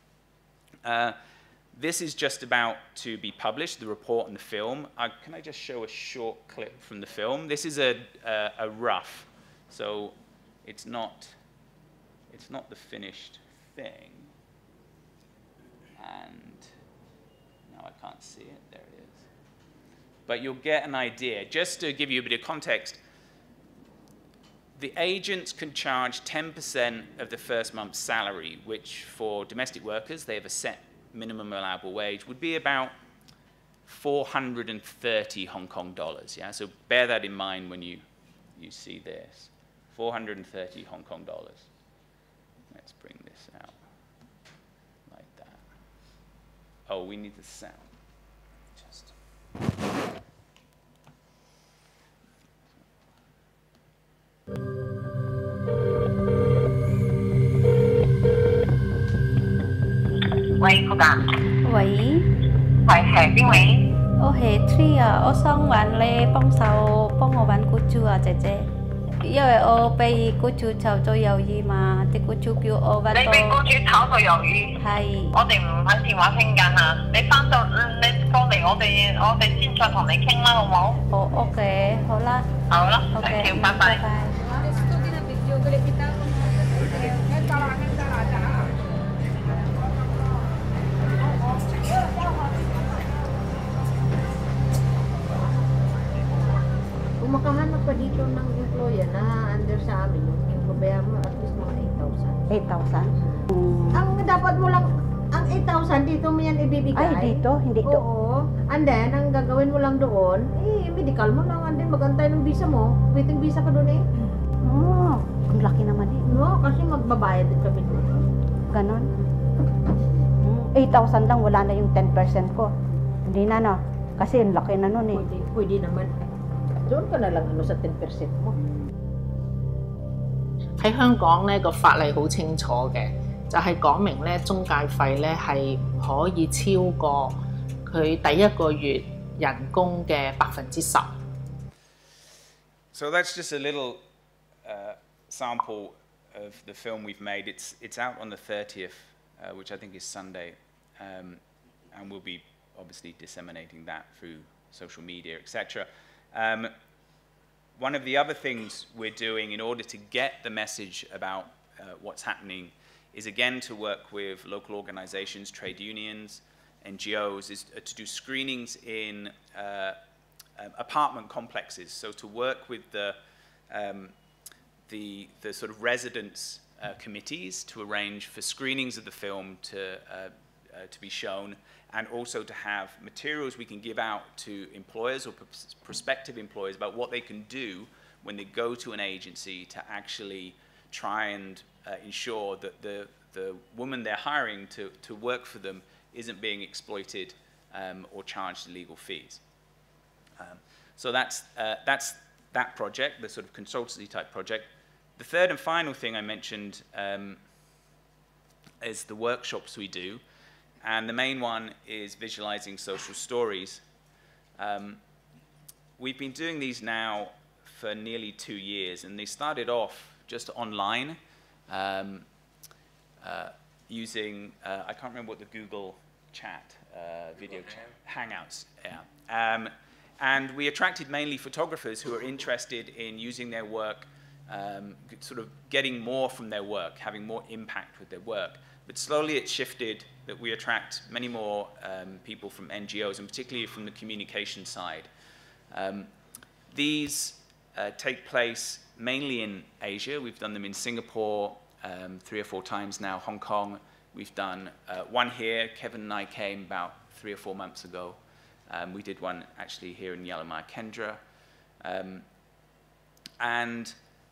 S4: Uh, this is just about to be published, the report and the film. Uh, can I just show a short clip from the film? This is a, a, a rough, so it's not, it's not the finished thing. And now I can't see it. There it is. But you'll get an idea. Just to give you a bit of context, the agents can charge ten percent of the first month's salary, which for domestic workers, they have a set minimum allowable wage, would be about four hundred thirty Hong Kong dollars. Yeah? So bear that in mind when you, you see this. four hundred thirty Hong Kong dollars. Let's bring this out like that. Oh, we need the sound. Just.
S5: Thank you. 喂，cô Đạt.
S6: 喂，
S5: 喂，係邊位？
S6: 我係 Tree 啊，我想揾你幫手幫我揾僱主啊，姐姐。因為我被僱主炒咗魷魚嘛，啲僱主叫我揾到。
S5: 你被僱主炒咗魷魚？
S6: 係。
S5: 我哋唔喺電話傾緊啊！你翻到你過嚟，我哋我哋先再同你傾啦，好唔好？
S6: 好 OK，好啦。
S5: 好啦
S6: OK，
S5: 拜拜。
S6: 拜拜。
S7: Kung makahanap pa dito ng employer na under sa amin, yung pabayaan mo at least mga eight thousand.
S6: eight thousand?
S7: Ang dapat mo lang, ang eight thousand dito mo yan ibibigay.
S6: Ay, dito? Hindi to?
S7: Oo. And then, ang gagawin mo lang doon, eh, medical mo lang. And then, magantay ng visa mo. Waiting visa ka doon eh.
S6: Oh, ang laki naman eh.
S7: No, kasi magbabayad din kami doon.
S6: Ganon? eight thousand lang, wala na yung ten percent ko. Hindi na, no? Kasi ang laki na nun eh.
S7: Pwede, pwede naman. Doon ka na lang ano sa ten percent mo.
S8: 喺香港咧個法例好清楚嘅，就係講明咧中介費咧係唔可以超過佢第一個月人工嘅百分之十。
S4: So that's just a little uh, sample of the film we've made. It's it's out on the thirtieth, uh, which I think is Sunday, um, and we'll be obviously disseminating that through social media, et cetera. Um, one of the other things we're doing in order to get the message about uh, what's happening is again to work with local organizations, trade unions, N G Os, is uh, to do screenings in uh, um, apartment complexes. So to work with the, um, the, the sort of residents uh, committees to arrange for screenings of the film to, uh, uh, to be shown, and also to have materials we can give out to employers or prospective employers about what they can do when they go to an agency to actually try and uh, ensure that the, the woman they're hiring to, to work for them isn't being exploited um, or charged illegal fees. Um, so that's, uh, that's that project, the sort of consultancy type project. The third and final thing I mentioned um, is the workshops we do. And the main one is visualizing social stories. Um, we've been doing these now for nearly two years, and they started off just online um, uh, using, uh, I can't remember what the Google chat, uh, video chat, Hangouts, yeah. Um, and we attracted mainly photographers who are interested in using their work, um, sort of getting more from their work, having more impact with their work. But slowly it shifted that we attract many more um, people from N G Os, and particularly from the communication side. Um, these uh, take place mainly in Asia. We've done them in Singapore um, three or four times now, Hong Kong. We've done uh, one here. Kevin and I came about three or four months ago. Um, we did one actually here in Yalamaya Kendra. Um, and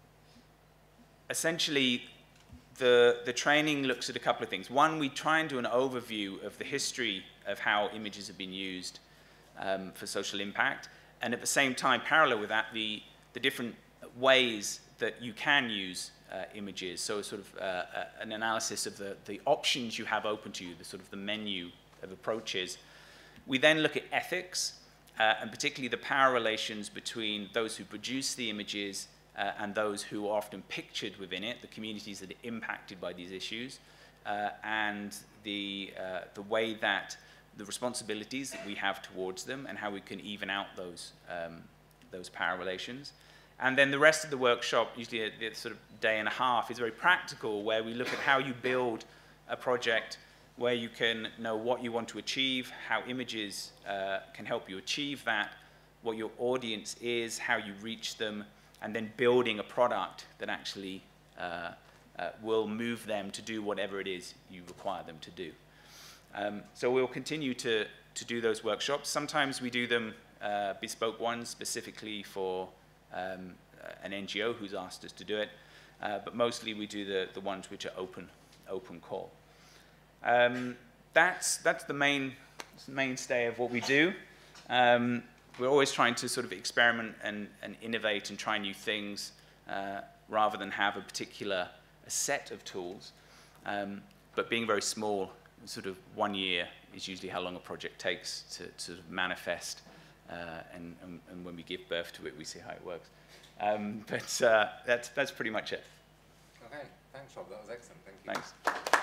S4: essentially, The, the training looks at a couple of things. One, we try and do an overview of the history of how images have been used um, for social impact, and at the same time, parallel with that, the, the different ways that you can use uh, images, so sort of uh, uh, an analysis of the, the options you have open to you, the sort of the menu of approaches. We then look at ethics, uh, and particularly the power relations between those who produce the images Uh, and those who are often pictured within it, the communities that are impacted by these issues, uh, and the, uh, the way that the responsibilities that we have towards them and how we can even out those, um, those power relations. And then the rest of the workshop, usually a, a sort of day and a half, is very practical, where we look at how you build a project where you can know what you want to achieve, how images uh, can help you achieve that, what your audience is, how you reach them, and then building a product that actually uh, uh, will move them to do whatever it is you require them to do. Um, so we'll continue to, to do those workshops. Sometimes we do them uh, bespoke ones specifically for um, an N G O who's asked us to do it, uh, but mostly we do the, the ones which are open, open call. Um, that's, that's the main mainstay of what we do. Um, We're always trying to sort of experiment and, and innovate and try new things uh, rather than have a particular a set of tools. Um, but being very small, sort of one year is usually how long a project takes to, to manifest, uh, and, and, and when we give birth to it, we see how it works. Um, but uh, that's, that's pretty much it.
S2: Okay, thanks, Rob. That was excellent. Thank you.
S4: Thanks.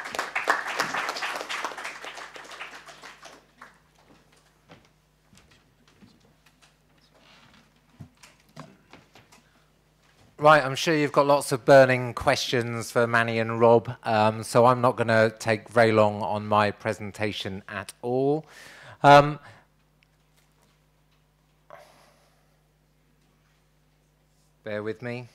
S2: Right, I'm sure you've got lots of burning questions for Manny and Rob, um, so I'm not going to take very long on my presentation at all. Um, bear with me.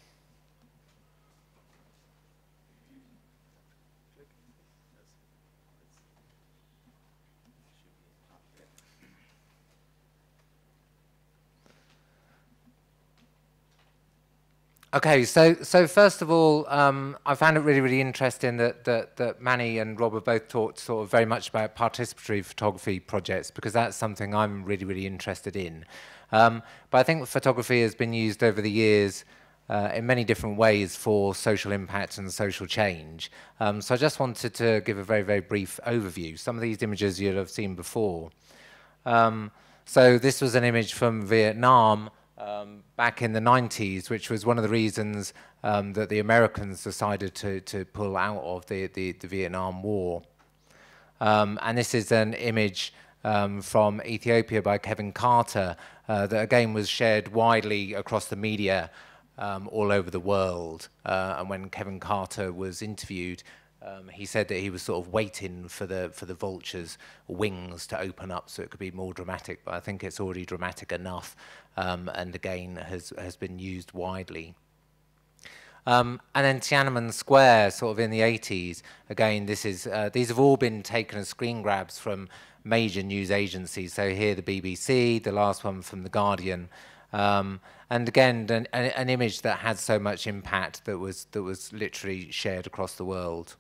S2: Okay, so so first of all, um, I found it really, really interesting that, that, that Manny and Rob have both talked sort of very much about participatory photography projects, because that's something I'm really, really interested in. Um, but I think photography has been used over the years uh, in many different ways for social impact and social change. Um, so I just wanted to give a very, very brief overview. Some of these images you'll have seen before. Um, so this was an image from Vietnam, Um, back in the nineties, which was one of the reasons um, that the Americans decided to, to pull out of the, the, the Vietnam War. Um, and this is an image um, from Ethiopia by Kevin Carter uh, that again was shared widely across the media um, all over the world. Uh, and when Kevin Carter was interviewed, Um, he said that he was sort of waiting for the for the vulture's wings to open up so it could be more dramatic, but I think it's already dramatic enough, um, and again has has been used widely. Um, and then Tiananmen Square, sort of in the eighties. Again, this is uh, these have all been taken as screen grabs from major news agencies. So here the B B C, the last one from the Guardian. Um, and again, an, an image that had so much impact that was that was literally shared across the world.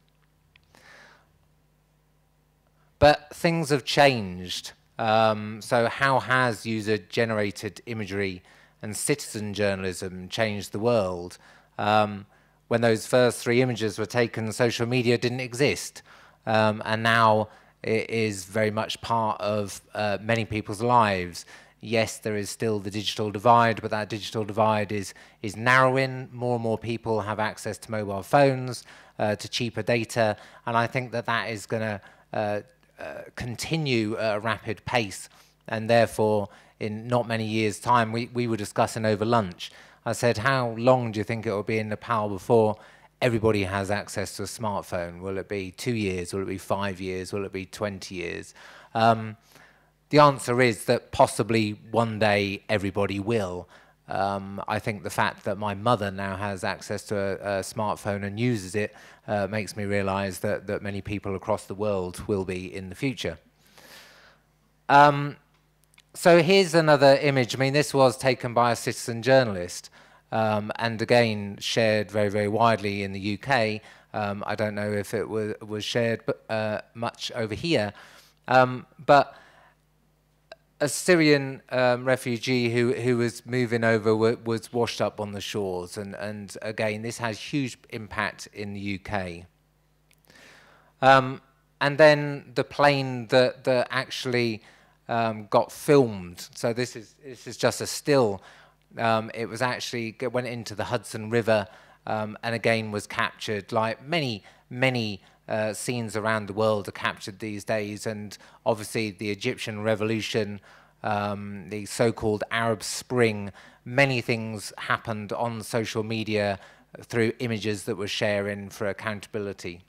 S2: But things have changed. Um, so how has user-generated imagery and citizen journalism changed the world? Um, when those first three images were taken, social media didn't exist. Um, and now it is very much part of uh, many people's lives. Yes, there is still the digital divide, but that digital divide is, is narrowing. More and more people have access to mobile phones, uh, to cheaper data, and I think that that is going to uh, Uh, continue at a rapid pace, and therefore in not many years' time, we, we were discussing over lunch. I said, how long do you think it will be in Nepal before everybody has access to a smartphone? Will it be two years? Will it be five years? Will it be twenty years? Um, the answer is that possibly one day everybody will. Um, I think the fact that my mother now has access to a, a smartphone and uses it uh, makes me realize that, that many people across the world will be in the future. Um, so here's another image. I mean, this was taken by a citizen journalist, um, and again shared very, very widely in the U K. Um, I don't know if it was, was shared uh, much over here, um, but a Syrian um, refugee who, who was moving over was washed up on the shores. And, and again, this has huge impact in the U K. Um, and then the plane that, that actually um, got filmed. So this is, this is just a still. Um, it was actually, it went into the Hudson River, um, and again was captured, like many, many Uh, scenes around the world are captured these days. And obviously the Egyptian revolution, um, the so-called Arab Spring, many things happened on social media through images that were sharing for accountability.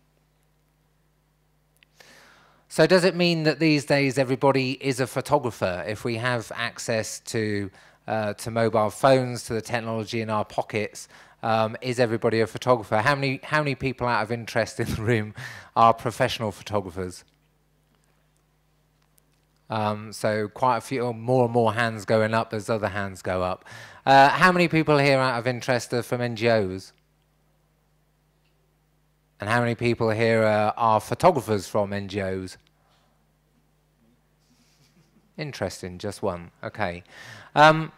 S2: So does it mean that these days everybody is a photographer? If we have access to, uh, to mobile phones, to the technology in our pockets, Um, is everybody a photographer? How many, how many people out of interest in the room are professional photographers? Um, so quite a few, more and more hands going up as other hands go up. Uh, how many people here out of interest are from N G Os? And how many people here uh, are photographers from N G Os? Interesting, just one. Okay. Um,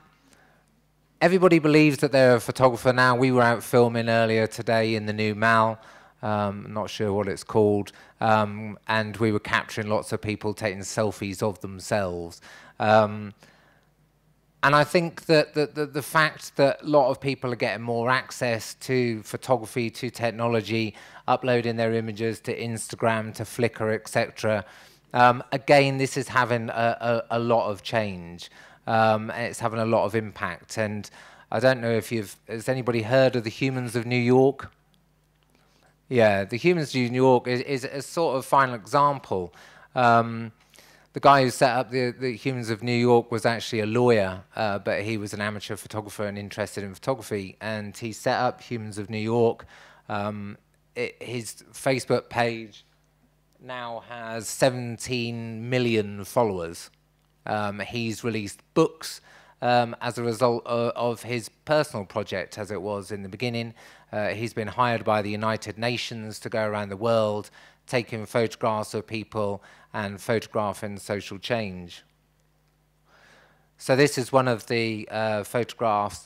S2: Everybody believes that they're a photographer now. We were out filming earlier today in the new Mall. Um, not sure what it's called, um, and we were capturing lots of people taking selfies of themselves. Um, and I think that the, the, the fact that a lot of people are getting more access to photography, to technology, uploading their images to Instagram, to Flickr, et cetera. Um, again, this is having a, a, a lot of change, um, and it's having a lot of impact. And I don't know if you've, has anybody heard of the Humans of New York? Yeah, the Humans of New York is, is a sort of final example. Um, the guy who set up the, the Humans of New York was actually a lawyer, uh, but he was an amateur photographer and interested in photography, and he set up Humans of New York. Um, it, his Facebook page now has seventeen million followers. Um, he's released books um, as a result of, of his personal project, as it was in the beginning. Uh, he's been hired by the United Nations to go around the world, taking photographs of people and photographing social change. So this is one of the uh, photographs,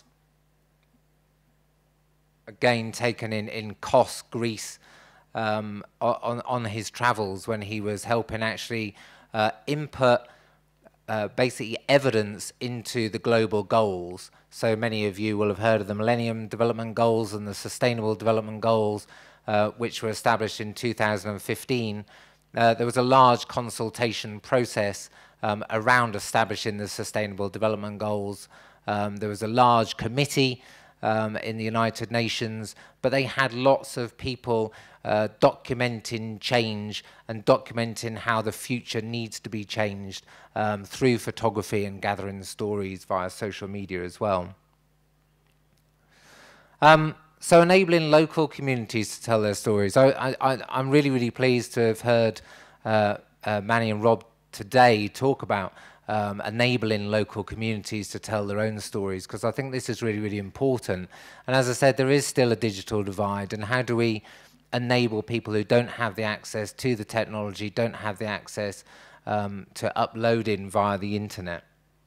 S2: again taken in, in Kos, Greece, um, on, on his travels when he was helping actually uh, input Uh, basically evidence into the global goals. So many of you will have heard of the Millennium Development Goals and the Sustainable Development Goals, uh, which were established in two thousand fifteen. Uh, there was a large consultation process um, around establishing the Sustainable Development Goals. Um, there was a large committee um, in the United Nations, but they had lots of people uh, documenting change and documenting how the future needs to be changed um, through photography and gathering stories via social media as well. Um, so enabling local communities to tell their stories. I, I, I'm really, really pleased to have heard uh, uh, Manny and Rob today talk about Um, enabling local communities to tell their own stories, because I think this is really, really important. And as I said, there is still a digital divide, and how do we enable people who don't have the access to the technology, don't have the access um, to uploading via the internet?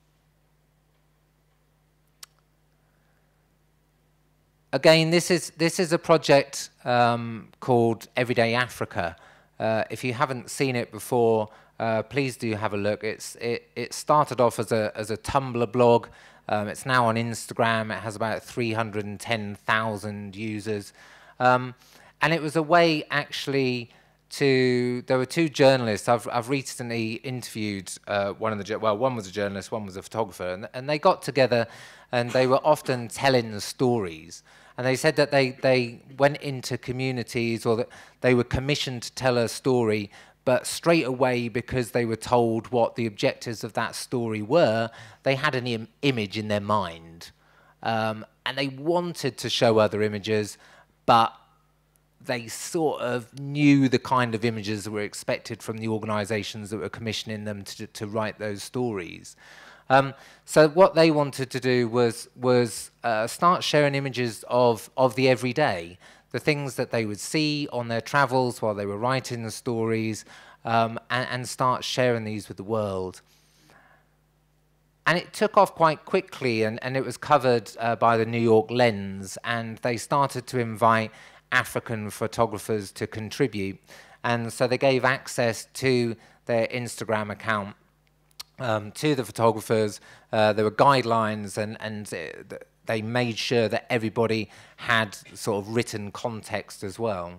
S2: Again, this is, this is a project um, called Everyday Africa. Uh, if you haven't seen it before, Uh, please do have a look. It's, it, it started off as a, as a Tumblr blog. Um, it's now on Instagram. It has about three hundred ten thousand users. Um, and it was a way actually to, there were two journalists. I've, I've recently interviewed uh, one of the, well, one was a journalist, one was a photographer, and, and they got together and they were often telling the stories. And they said that they, they went into communities, or that they were commissioned to tell a story, but straight away, because they were told what the objectives of that story were, they had an im image in their mind. Um, and they wanted to show other images, but they sort of knew the kind of images that were expected from the organizations that were commissioning them to, to write those stories. Um, so what they wanted to do was, was uh, start sharing images of, of the everyday, the things that they would see on their travels while they were writing the stories, um, and, and start sharing these with the world. And it took off quite quickly, and, and it was covered uh, by the New York Lens, and they started to invite African photographers to contribute. And so they gave access to their Instagram account um, to the photographers. Uh, there were guidelines, and, and uh, they made sure that everybody had sort of written context as well.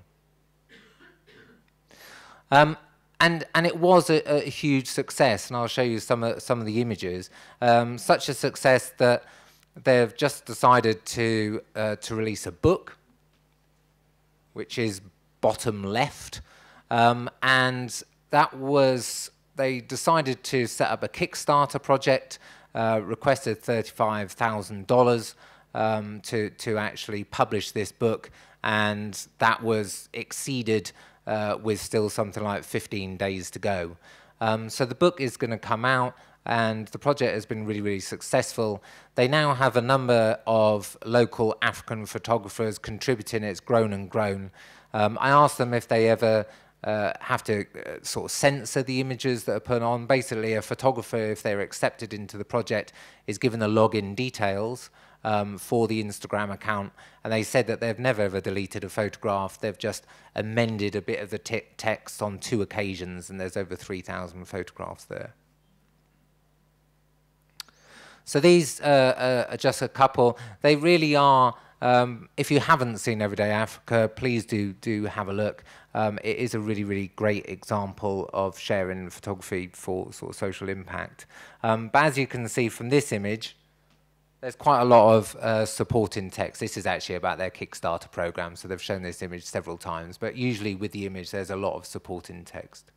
S2: Um, and, and it was a, a huge success, and I'll show you some of, some of the images. Um, such a success that they've just decided to, uh, to release a book, which is bottom left. Um, and that was, they decided to set up a Kickstarter project, uh, requested thirty-five thousand dollars um, to, to actually publish this book, and that was exceeded uh, with still something like fifteen days to go. Um, so the book is going to come out, and the project has been really, really successful. They now have a number of local African photographers contributing. It's grown and grown. Um, I asked them if they ever uh, have to uh, sort of censor the images that are put on. Basically, a photographer, if they're accepted into the project, is given the login details, um, for the Instagram account, and they said that they've never ever deleted a photograph. They've just amended a bit of the te text on two occasions, and there's over three thousand photographs there. So these uh, uh, are just a couple. They really are, um, if you haven't seen Everyday Africa, please do, do have a look. Um, it is a really, really great example of sharing photography for sort of social impact. Um, but as you can see from this image, there's quite a lot of uh, supporting text. This is actually about their Kickstarter program, so they've shown this image several times. But usually with the image, there's a lot of supporting text.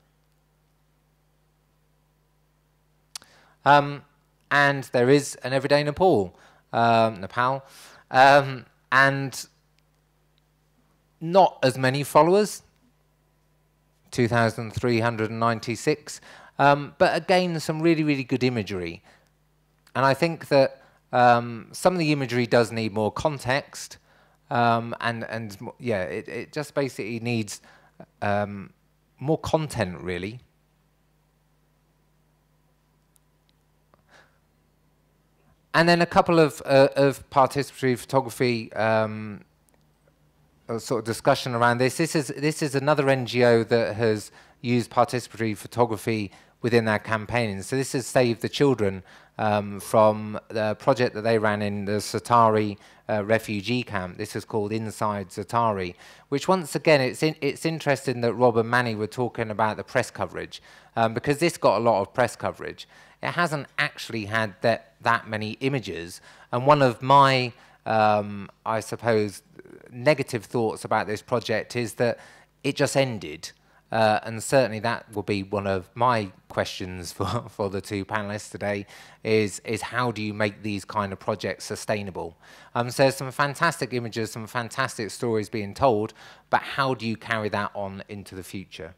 S2: Um, and there is an Everyday Nepal, um, Nepal, um, and not as many followers, two thousand three hundred ninety-six, um, but again, some really, really good imagery. And I think that um, some of the imagery does need more context, um, and, and yeah, it, it just basically needs um, more content, really. And then a couple of, uh, of participatory photography um, sort of discussion around this. This is, this is another N G O that has used participatory photography within their campaigning. So this is Save the Children um, from the project that they ran in the Zatari uh, refugee camp. This is called Inside Zatari, which once again, it's, in, it's interesting that Rob and Manny were talking about the press coverage, um, because this got a lot of press coverage. It hasn't actually had that, that many images. And one of my, um, I suppose, negative thoughts about this project is that it just ended. Uh, and certainly that will be one of my questions for, for the two panelists today, is, is how do you make these kind of projects sustainable? Um, so there's some fantastic images, some fantastic stories being told, but how do you carry that on into the future?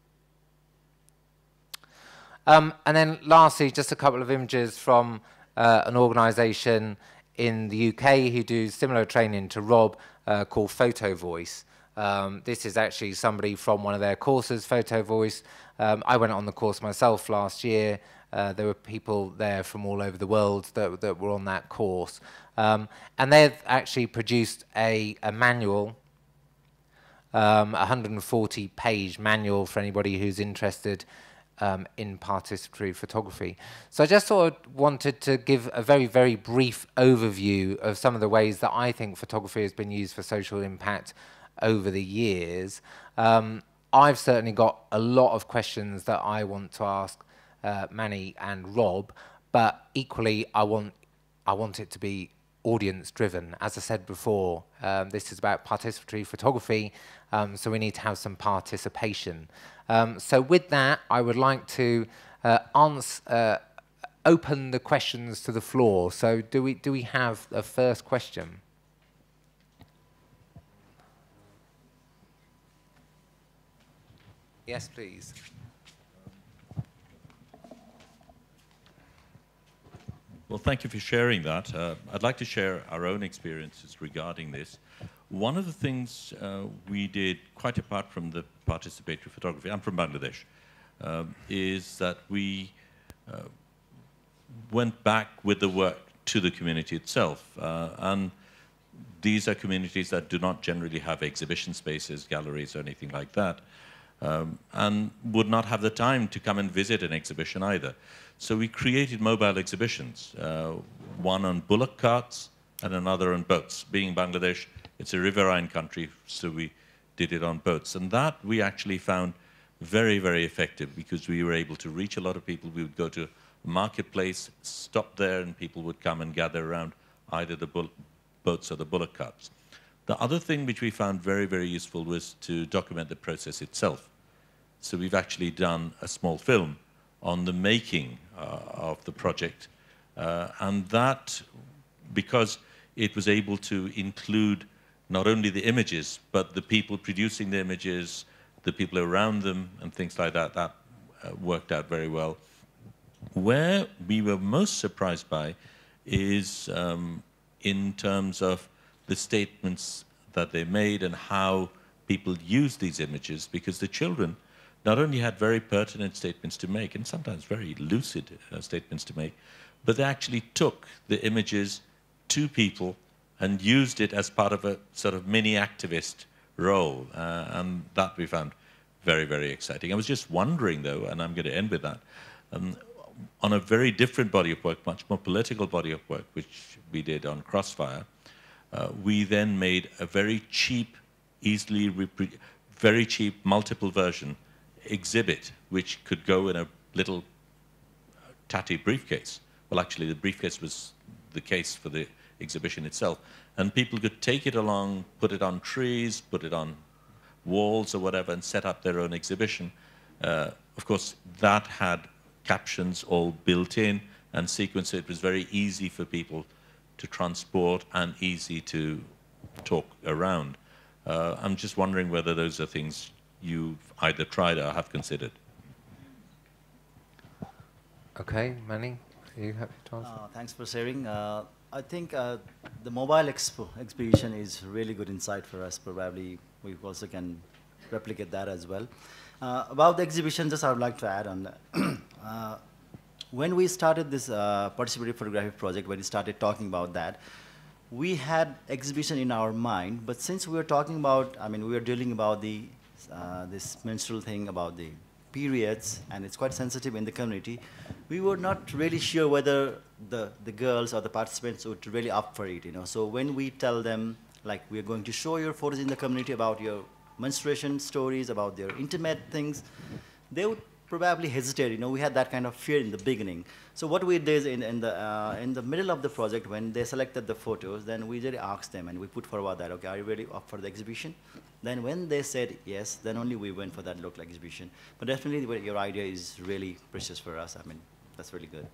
S2: Um, and then lastly, just a couple of images from uh, an organisation in the U K who do similar training to Rob uh, called Photo Voice. Um, this is actually somebody from one of their courses, Photo Voice. Um, I went on the course myself last year. Uh, there were people there from all over the world that, that were on that course. Um, and they've actually produced a, a manual, um, a one hundred forty page manual for anybody who's interested Um, in participatory photography. So I just sort of wanted to give a very, very brief overview of some of the ways that I think photography has been used for social impact over the years. Um, I've certainly got a lot of questions that I want to ask uh, Manny and Rob, but equally I want, I want it to be audience driven. As I said before, um, this is about participatory photography, um, so we need to have some participation. Um, so with that, I would like to uh, answer, uh, open the questions to the floor. So do we, do we have a first question? Yes, please.
S9: Well, thank you for sharing that. Uh, I'd like to share our own experiences regarding this. One of the things uh, we did, quite apart from the participatory photography, I'm from Bangladesh, uh, is that we uh, went back with the work to the community itself. Uh, and these are communities that do not generally have exhibition spaces, galleries, or anything like that, um, and would not have the time to come and visit an exhibition either. So we created mobile exhibitions, uh, one on bullock carts and another on boats. Being Bangladesh, it's a riverine country, so we did it on boats. And that we actually found very, very effective because we were able to reach a lot of people. We would go to a marketplace, stop there, and people would come and gather around either the boats or the bullock carts. The other thing which we found very, very useful was to document the process itself. So we've actually done a small film on the making uh, of the project. Uh, and that, because it was able to include not only the images, but the people producing the images, the people around them, and things like that, that uh, worked out very well. Where we were most surprised by is um, in terms of the statements that they made and how people use these images, because the children not only had very pertinent statements to make, and sometimes very lucid uh, statements to make, but they actually took the images two people and used it as part of a sort of mini activist role. Uh, and that we found very, very exciting. I was just wondering, though, and I'm going to end with that, um, on a very different body of work, much more political body of work, which we did on Crossfire, uh, we then made a very cheap, easily, very cheap, multiple version exhibit, which could go in a little tatty briefcase. Well, actually, the briefcase was the case for the exhibition itself. And people could take it along, put it on trees, put it on walls or whatever, and set up their own exhibition. Uh, of course, that had captions all built in and sequenced. It was very easy for people to transport and easy to talk around. Uh, I'm just wondering whether those are things you've either tried or have considered.
S2: Okay, Manny, are you happy to answer?
S3: Uh, thanks for sharing. Uh, I think uh, the mobile expo exhibition is really good insight for us. Probably we also can replicate that as well. Uh, about the exhibition, just I would like to add on that. uh, when we started this uh, participatory photography project, when we started talking about that, we had exhibition in our mind, but since we were talking about, I mean, we were dealing about the uh, this menstrual thing about the periods, and it's quite sensitive in the community, we were not really sure whether the, the girls or the participants would really up for it, you know. So when we tell them, like, we're going to show your photos in the community about your menstruation stories, about their intimate things, they would probably hesitate, you know. We had that kind of fear in the beginning. So what we did in, in, the, uh, in the middle of the project, when they selected the photos, then we did ask them, and we put forward that, okay, are you ready up for the exhibition? Then when they said yes, then only we went for that local exhibition. But definitely your idea is really precious for us. I mean, that's really good.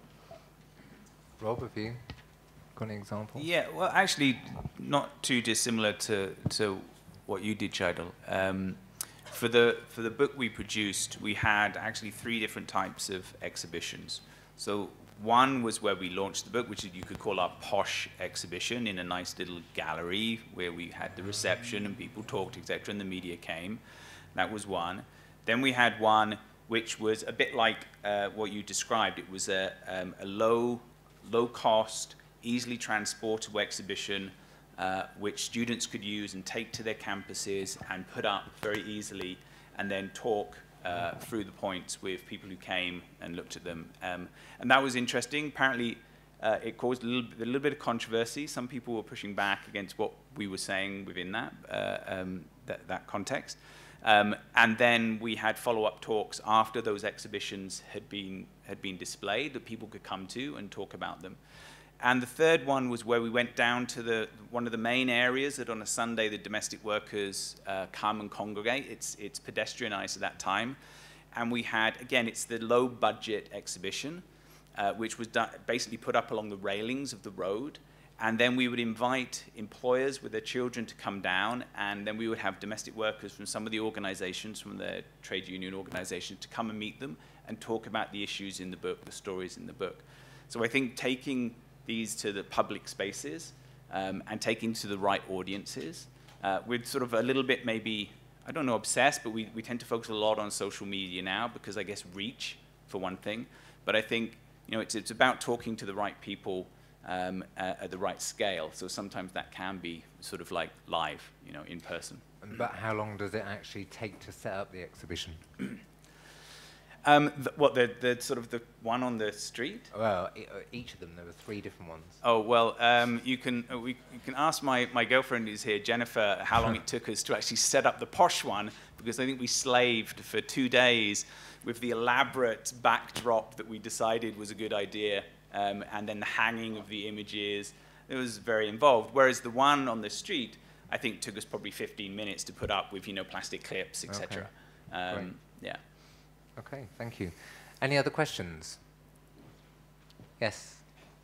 S2: Rob, have you got an example?
S4: Yeah, well, actually, not too dissimilar to, to what you did, Chidel. Um, for, the, for the book we produced, we had actually three different types of exhibitions. So one was where we launched the book, which you could call our posh exhibition, in a nice little gallery where we had the reception and people talked, et cetera, and the media came. That was one. Then we had one which was a bit like uh, what you described. It was a, um, a low, low cost, easily transportable exhibition uh, which students could use and take to their campuses and put up very easily and then talk Uh, through the points with people who came and looked at them. Um, and that was interesting. Apparently, uh, it caused a little, a little bit of controversy. Some people were pushing back against what we were saying within that, uh, um, that, that context. Um, and then we had follow-up talks after those exhibitions had been, had been displayed that people could come to and talk about them. And the third one was where we went down to the, one of the main areas that on a Sunday the domestic workers uh, come and congregate. It's, it's pedestrianized at that time. And we had, again, it's the low budget exhibition, uh, which was done, basically put up along the railings of the road. And then we would invite employers with their children to come down, and then we would have domestic workers from some of the organizations, from the trade union organizations, to come and meet them and talk about the issues in the book, the stories in the book. So I think taking these to the public spaces um, and taking to the right audiences. Uh, we're sort of a little bit maybe, I don't know, obsessed, but we, we tend to focus a lot on social media now because I guess reach, for one thing. But I think, you know, it's, it's about talking to the right people um, uh, at the right scale. So sometimes that can be sort of like live, you know, in person.
S2: But how long does it actually take to set up the exhibition?
S4: Um, the, what, the, the sort of the one on the street?
S2: Well, e each of them, there were three different ones.
S4: Oh, well, um, you, can, uh, we, you can ask my, my girlfriend who's here, Jennifer, how long it took us to actually set up the posh one, because I think we slaved for two days with the elaborate backdrop that we decided was a good idea, um, and then the hanging of the images. It was very involved, whereas the one on the street, I think, took us probably fifteen minutes to put up with, you know, plastic clips, et cetera.
S2: Okay.
S4: Um, yeah.
S2: Okay, thank you. Any other questions? Yes.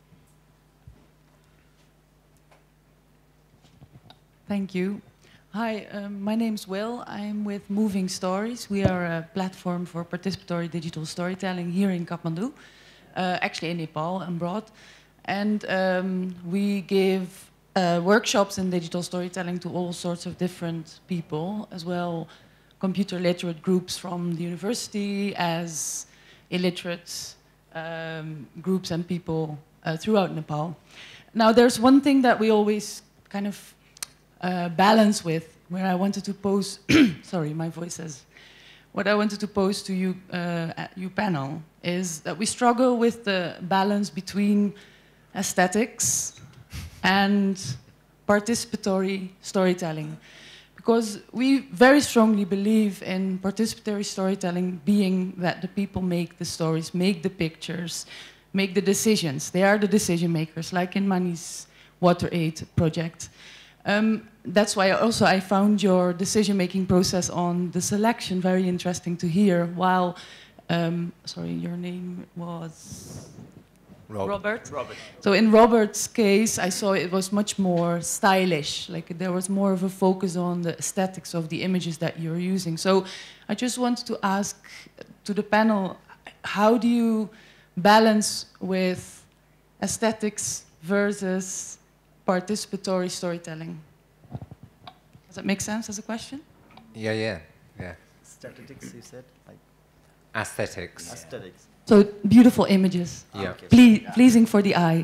S10: Thank you. Hi, um, my name's Will. I'm with Moving Stories. We are a platform for participatory digital storytelling here in Kathmandu, uh, actually in Nepal and abroad. And um, we give uh, workshops in digital storytelling to all sorts of different people, as well computer literate groups from the university, as illiterate um, groups and people uh, throughout Nepal. now there's one thing that we always kind of uh, balance with, where I wanted to pose, sorry, my voice says, what I wanted to pose to you, uh, at you panel, is that we struggle with the balance between aesthetics and participatory storytelling. Because we very strongly believe in participatory storytelling being that the people make the stories, make the pictures, make the decisions. They are the decision makers, like in Mani's Water Aid project. Um, that's why also I found your decision-making process on the selection very interesting to hear, while, um, sorry, your name was?
S2: Rob.
S10: Robert.
S4: Robert.
S10: So in Robert's case, I saw it was much more stylish. Like there was more of a focus on the aesthetics of the images that you're using. So I just wanted to ask to the panel, how do you balance with aesthetics versus participatory storytelling? Does that make sense as a question?
S2: Yeah, yeah, yeah.
S3: Statistics, you said? Like
S2: Aesthetics.
S3: aesthetics.
S10: So beautiful images,
S2: Yeah.
S3: Okay.
S10: Ple
S3: Yeah.
S10: pleasing for the eye.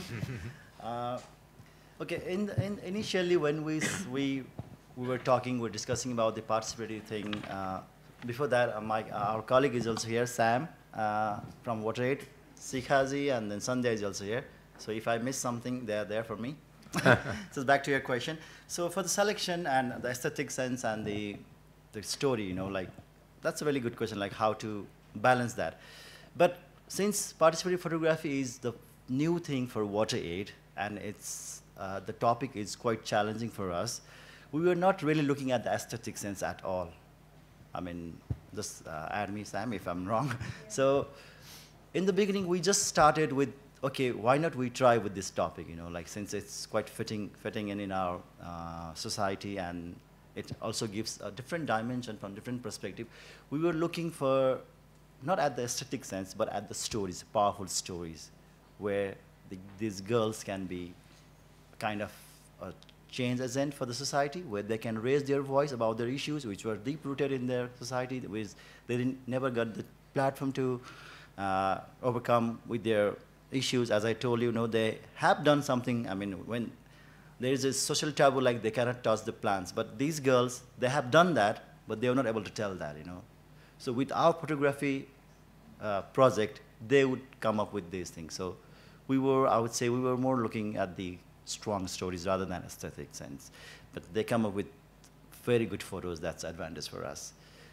S3: Uh, okay, in, in initially when we, s- we, we were talking, we were discussing about the participatory thing. Uh, before that, uh, my, uh, our colleague is also here, Sam, uh, from Water Aid, Sikhazi, and then Sandhya is also here. So if I miss something, they're there for me. So back to your question. So for the selection and the aesthetic sense and the, the story, you know, like, that's a really good question, like how to balance that. But since participatory photography is the new thing for Water Aid, and it's, uh, the topic is quite challenging for us, we were not really looking at the aesthetic sense at all. I mean, just uh, add me, Sam, if I'm wrong. So in the beginning, we just started with, okay, why not we try with this topic, you know, like since it's quite fitting, fitting in in our uh, society, and it also gives a different dimension from different perspective. We were looking for, not at the aesthetic sense, but at the stories, powerful stories, where the, these girls can be kind of a change agent for the society, where they can raise their voice about their issues, which were deep-rooted in their society, which they didn't, never got the platform to uh, overcome with their issues. As I told you, you know, they have done something. I mean, when there is a social taboo, like they cannot touch the plants, but these girls, they have done that, but they were not able to tell that, you know. So with our photography uh, project, they would come up with these things. So we were, I would say, we were more looking at the strong stories rather than aesthetic sense. But they come up with very good photos. That's advantage for us.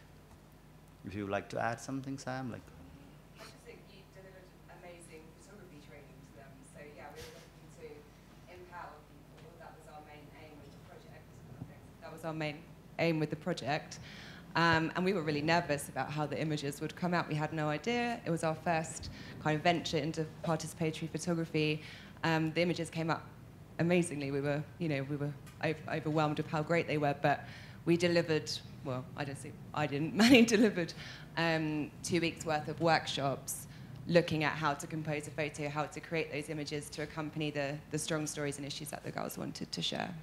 S3: If you would like to add something, Sam, like.
S11: I just think you delivered amazing photography training to them. So yeah, we were looking to empower people. That was our main aim with the project. That was our main aim with the project. Um, and we were really nervous about how the images would come out. We had no idea. It was our first kind of venture into participatory photography. Um, the images came up amazingly. We were, you know, we were over overwhelmed with how great they were. But we delivered, well, I don't see, I didn't. Manny delivered um, two weeks worth of workshops looking at how to compose a photo, how to create those images to accompany the, the strong stories and issues that the girls wanted to share.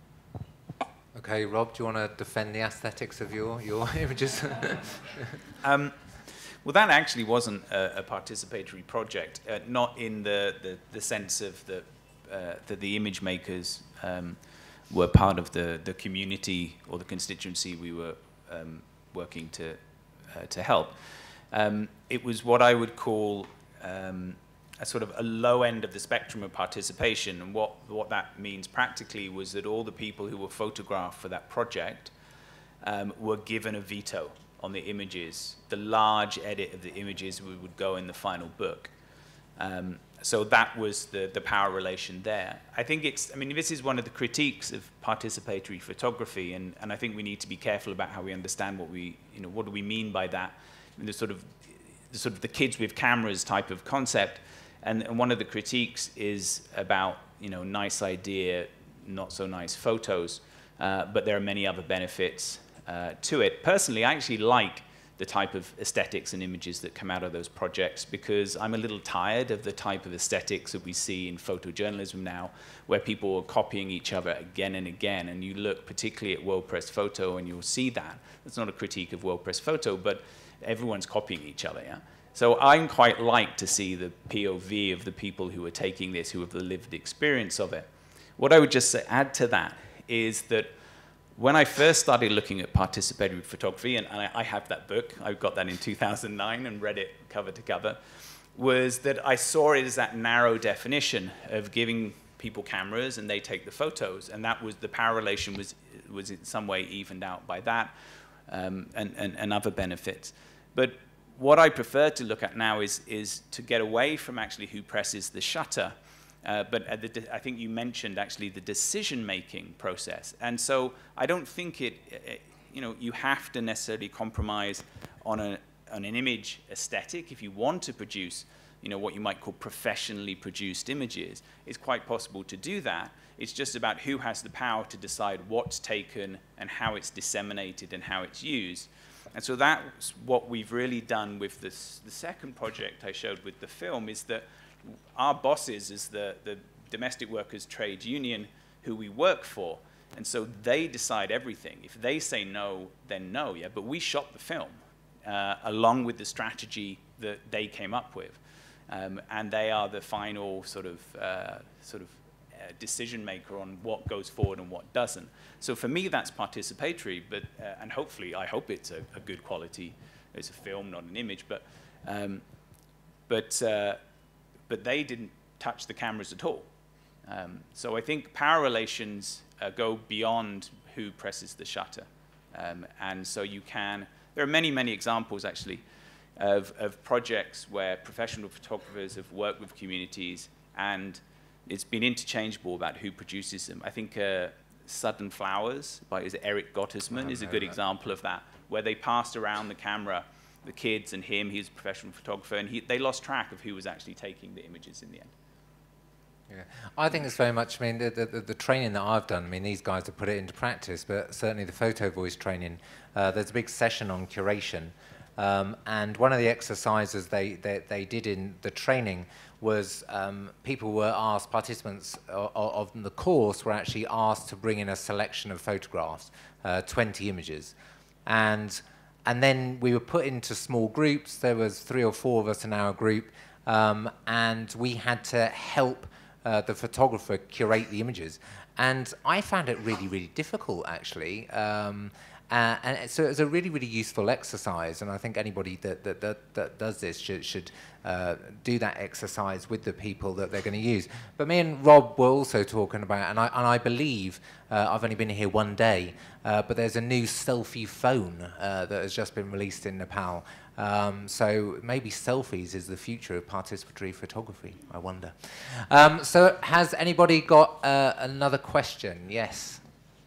S2: Okay, Rob, do you want to defend the aesthetics of your, your images?
S4: um, well, that actually wasn't a, a participatory project, uh, not in the, the, the sense of the, uh, that the image makers um, were part of the, the community or the constituency we were um, working to, uh, to help. Um, it was what I would call um, a sort of a low end of the spectrum of participation. And what, what that means practically was that all the people who were photographed for that project um, were given a veto on the images. The large edit of the images would go in the final book. Um, so that was the, the power relation there. I think it's, I mean, this is one of the critiques of participatory photography, and, and I think we need to be careful about how we understand what we, you know, what do we mean by that? I mean, the sort of, the sort of the kids with cameras type of concept. And, and one of the critiques is about, you know, nice idea, not so nice photos, uh, but there are many other benefits uh, to it. Personally, I actually like the type of aesthetics and images that come out of those projects, because I'm a little tired of the type of aesthetics that we see in photojournalism now, where people are copying each other again and again. And you look particularly at World Press Photo and you'll see that. It's not a critique of World Press Photo, but everyone's copying each other, yeah? So I quite like to see the P O V of the people who are taking this, who have the lived experience of it. What I would just say, add to that is that when I first started looking at participatory photography, and, and I, I have that book, I got that in two thousand nine and read it cover to cover, was that I saw it as that narrow definition of giving people cameras and they take the photos, and that was the power relation was, was in some way evened out by that um, and, and, and other benefits. But what I prefer to look at now is, is to get away from actually who presses the shutter. Uh, but at the I think you mentioned actually the decision-making process. And so I don't think it, it, you know, you have to necessarily compromise on, a, on an image aesthetic. If you want to produce, you know, what you might call professionally produced images, it's quite possible to do that. It's just about who has the power to decide what's taken and how it's disseminated and how it's used. And so that's what we've really done with this, the second project I showed with the film, is that our bosses is the, the domestic workers trade union who we work for. And so they decide everything. If they say no, then no, yeah. But we shot the film uh, along with the strategy that they came up with. Um, and they are the final sort of, uh, sort of uh, decision maker on what goes forward and what doesn't. So for me, that's participatory, but, uh, and hopefully, I hope it's a, a good quality. It's a film, not an image, but, um, but, uh, but they didn't touch the cameras at all. Um, so I think power relations uh, go beyond who presses the shutter. Um, and so you can, there are many, many examples actually of, of projects where professional photographers have worked with communities, and it's been interchangeable about who produces them. I think uh, Sudden Flowers by is Eric Gottesman is a good that. example of that, where they passed around the camera, the kids and him, he's a professional photographer, and he, they lost track of who was actually taking the images in the end.
S2: Yeah. I think it's very much, I mean, the, the, the training that I've done, I mean, these guys have put it into practice, but certainly the photo voice training, uh, there's a big session on curation. Um, and one of the exercises they, they, they did in the training was um, people were asked, participants of, of the course were actually asked to bring in a selection of photographs, uh, twenty images. And, and then we were put into small groups. There was three or four of us in our group, um, and we had to help uh, the photographer curate the images. And I found it really, really difficult, actually. Um, Uh, and so it's a really, really useful exercise, and I think anybody that, that, that, that does this should, should uh, do that exercise with the people that they're going to use. But me and Rob were also talking about, and I, and I believe, uh, I've only been here one day, uh, but there's a new selfie phone uh, that has just been released in Nepal. Um, so maybe selfies is the future of participatory photography, I wonder. Um, so has anybody got uh, another question? Yes.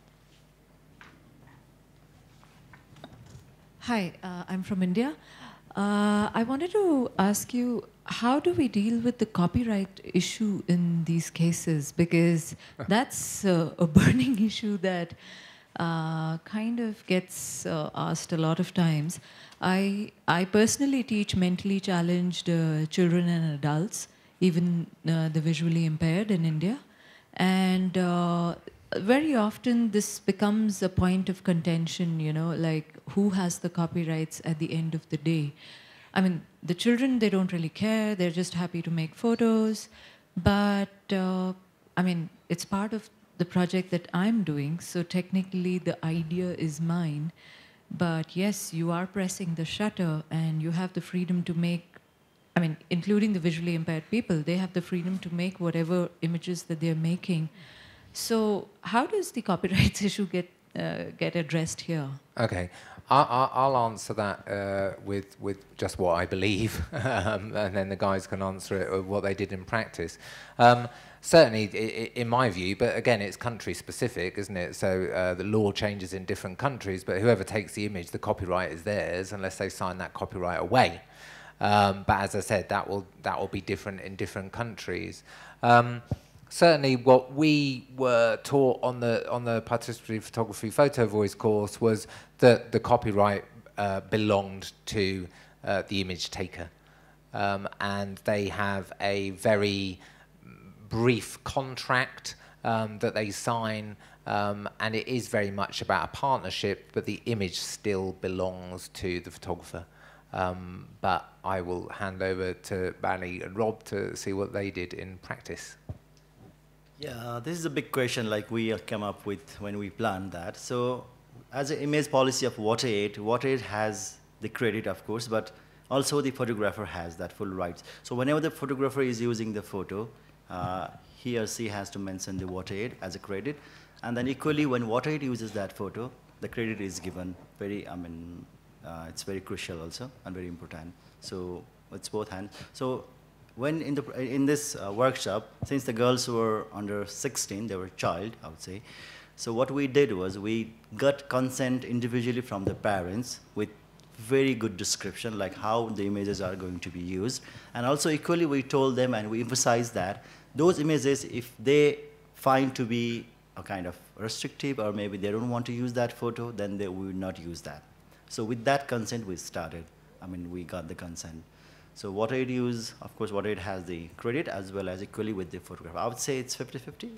S12: Hi, uh, I'm from India. Uh, I wanted to ask you, how do we deal with the copyright issue in these cases? Because that's uh, a burning issue that uh, kind of gets uh, asked a lot of times. I, I personally teach mentally challenged uh, children and adults, even uh, the visually impaired in India. And uh, very often this becomes a point of contention, you know, like who has the copyrights at the end of the day. I mean, the children, they don't really care, they're just happy to make photos, but uh, I mean, it's part of the project that I'm doing, so technically the idea is mine, but yes, you are pressing the shutter and you have the freedom to make, I mean, including the visually impaired people, they have the freedom to make whatever images that they're making. So how does the copyrights issue get uh, get addressed here?
S2: Okay, I'll, I'll answer that uh, with with just what I believe, um, and then the guys can answer it with what they did in practice. Um, certainly, I, in my view, but again, it's country specific, isn't it? So uh, the law changes in different countries, but whoever takes the image, the copyright is theirs, unless they sign that copyright away. Um, but as I said, that will that will be different in different countries. Um, Certainly, what we were taught on the on the participatory photography photo voice course was that the copyright uh, belonged to uh, the image taker, um, and they have a very brief contract um, that they sign, um, and it is very much about a partnership, but the image still belongs to the photographer. Um, but I will hand over to Manny and Rob to see what they did in practice.
S3: Yeah, this is a big question like we came up with when we planned that. So as an image policy of WaterAid, WaterAid has the credit, of course, but also the photographer has that full rights. So whenever the photographer is using the photo, uh, he or she has to mention the WaterAid as a credit. And then equally, when WaterAid uses that photo, the credit is given. Very, I mean, uh, it's very crucial also and very important. So it's both hands. So when in, the, in this uh, workshop, since the girls were under sixteen, they were a child, I would say. So what we did was we got consent individually from the parents with very good description, like how the images are going to be used. And also equally, we told them and we emphasized that those images, if they find to be a kind of restrictive or maybe they don't want to use that photo, then they will not use that. So with that consent, we started. I mean, we got the consent. So WaterAid use, of course, WaterAid has the credit as well as equally with the photograph. I would say it's fifty fifty.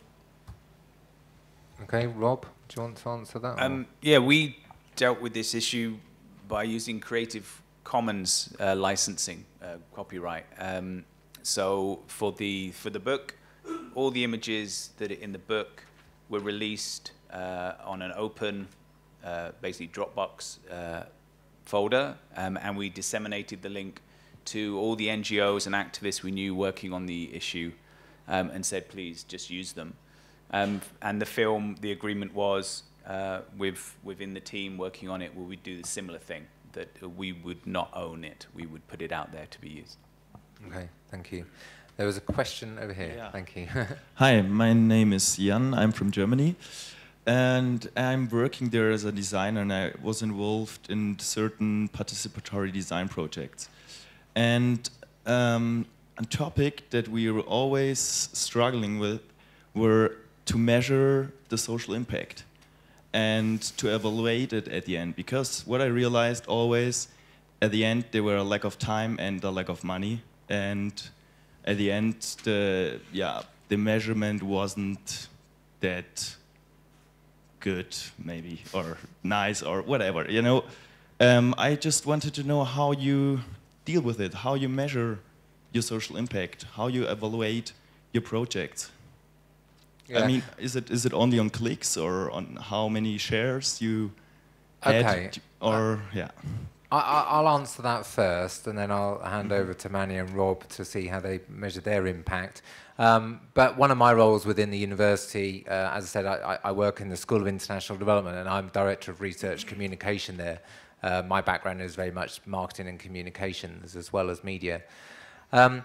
S2: Okay, Rob, do you want to answer that?
S4: Um, yeah, we dealt with this issue by using Creative Commons uh, licensing, uh, copyright. Um, so for the for the book, all the images that are in the book were released uh, on an open, uh, basically Dropbox uh, folder, um, and we disseminated the link to all the N G Os and activists we knew working on the issue, um, and said, please just use them. Um, and the film, the agreement was uh, with within the team working on it, we would do the similar thing, that we would not own it, we would put it out there to be used.
S2: Okay, thank you. There was a question over here.
S13: Yeah.
S2: Thank you.
S13: Hi, my name is Jan. I'm from Germany. And I'm working there as a designer, and I was involved in certain participatory design projects. And um, a topic that we were always struggling with were to measure the social impact and to evaluate it at the end. Because what I realized always, at the end, there were a lack of time and a lack of money. And at the end, the, yeah, the measurement wasn't that good, maybe, or nice, or whatever, you know. Um, I just wanted to know how you deal with it, how you measure your social impact, how you evaluate your projects.
S2: Yeah.
S13: I mean, is it is it only on clicks or on how many shares you had?
S2: Okay.
S13: Or, yeah.
S2: I, I- I'll answer that first, and then I'll hand over to Manny and Rob to see how they measure their impact. Um, but one of my roles within the university, uh, as I said, I, I work in the School of International Development, and I'm Director of Research Communication there. Uh, my background is very much marketing and communications as well as media. Um,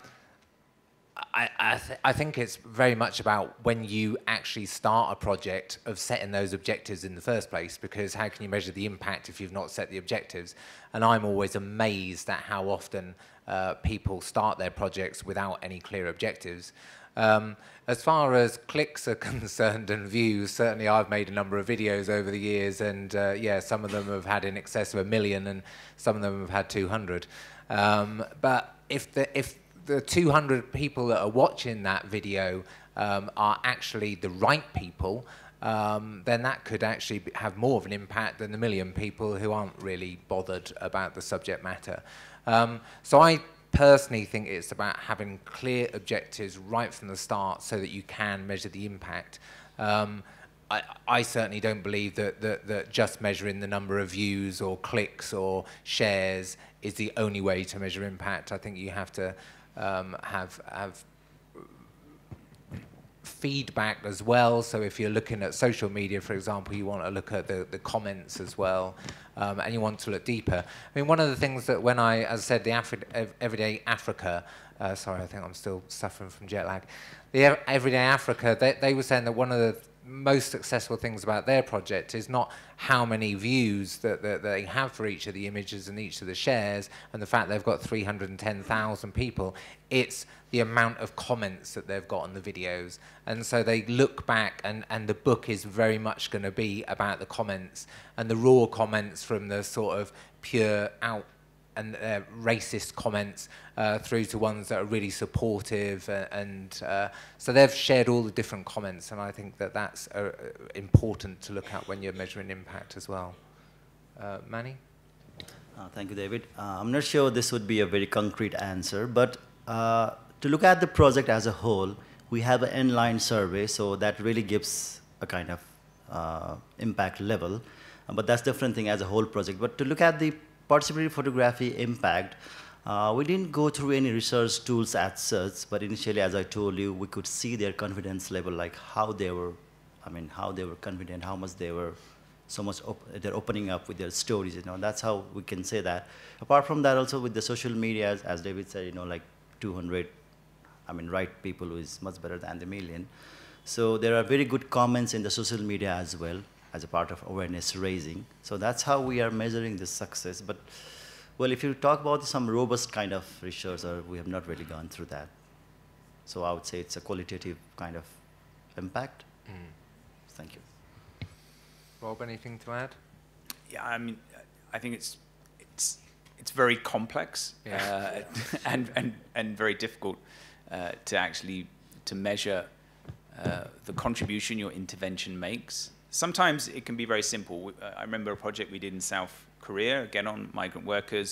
S2: I, I, th I think it's very much about when you actually start a project of setting those objectives in the first place, because how can you measure the impact if you've not set the objectives? And I'm always amazed at how often uh, people start their projects without any clear objectives. Um, as far as clicks are concerned and views, certainly I've made a number of videos over the years, and uh, yeah, some of them have had in excess of a million and some of them have had two hundred. Um, but if the, if the two hundred people that are watching that video um, are actually the right people, um, then that could actually be, have more of an impact than the million people who aren't really bothered about the subject matter. Um, so I personally think it's about having clear objectives right from the start so that you can measure the impact. Um, I, I certainly don't believe that, that, that just measuring the number of views or clicks or shares is the only way to measure impact. I think you have to um, have, have feedback as well. So if you're looking at social media, for example, you want to look at the, the comments as well, um, and you want to look deeper. I mean, one of the things that when I, as I said, the Afri Everyday Africa, uh, sorry, I think I'm still suffering from jet lag. The Everyday Africa, they, they were saying that one of the most successful things about their project is not how many views that, that they have for each of the images and each of the shares and the fact they've got three hundred ten thousand people. It's the amount of comments that they've got on the videos. And so they look back, and, and the book is very much going to be about the comments and the raw comments from the sort of pure out and uh, racist comments uh, through to ones that are really supportive, uh, and uh, so they've shared all the different comments, and I think that that's uh, important to look at when you're measuring impact as well. Uh, Manny?
S3: Uh, thank you, David. Uh, I'm not sure this would be a very concrete answer, but uh, to look at the project as a whole, we have an inline survey, so that really gives a kind of uh, impact level. Uh, but that's different thing as a whole project. But to look at the participatory photography impact, uh, we didn't go through any research tools as such, but initially, as I told you, we could see their confidence level, like how they were, I mean, how they were confident, how much they were, so much op they're opening up with their stories, you know, that's how we can say that. Apart from that, also with the social media, as, as David said, you know, like two hundred, I mean, right people is much better than the million. So there are very good comments in the social media as well, as a part of awareness raising. So that's how we are measuring the success. But, well, if you talk about some robust kind of research, or we have not really gone through that. So I would say it's a qualitative kind of impact. Mm. Thank you.
S2: Rob, anything to add?
S4: Yeah, I mean, I think it's it's it's very complex
S2: yeah.
S4: uh, and and and very difficult uh, to actually to measure uh, the contribution your intervention makes. Sometimes it can be very simple. I remember a project we did in South Korea, again on migrant workers,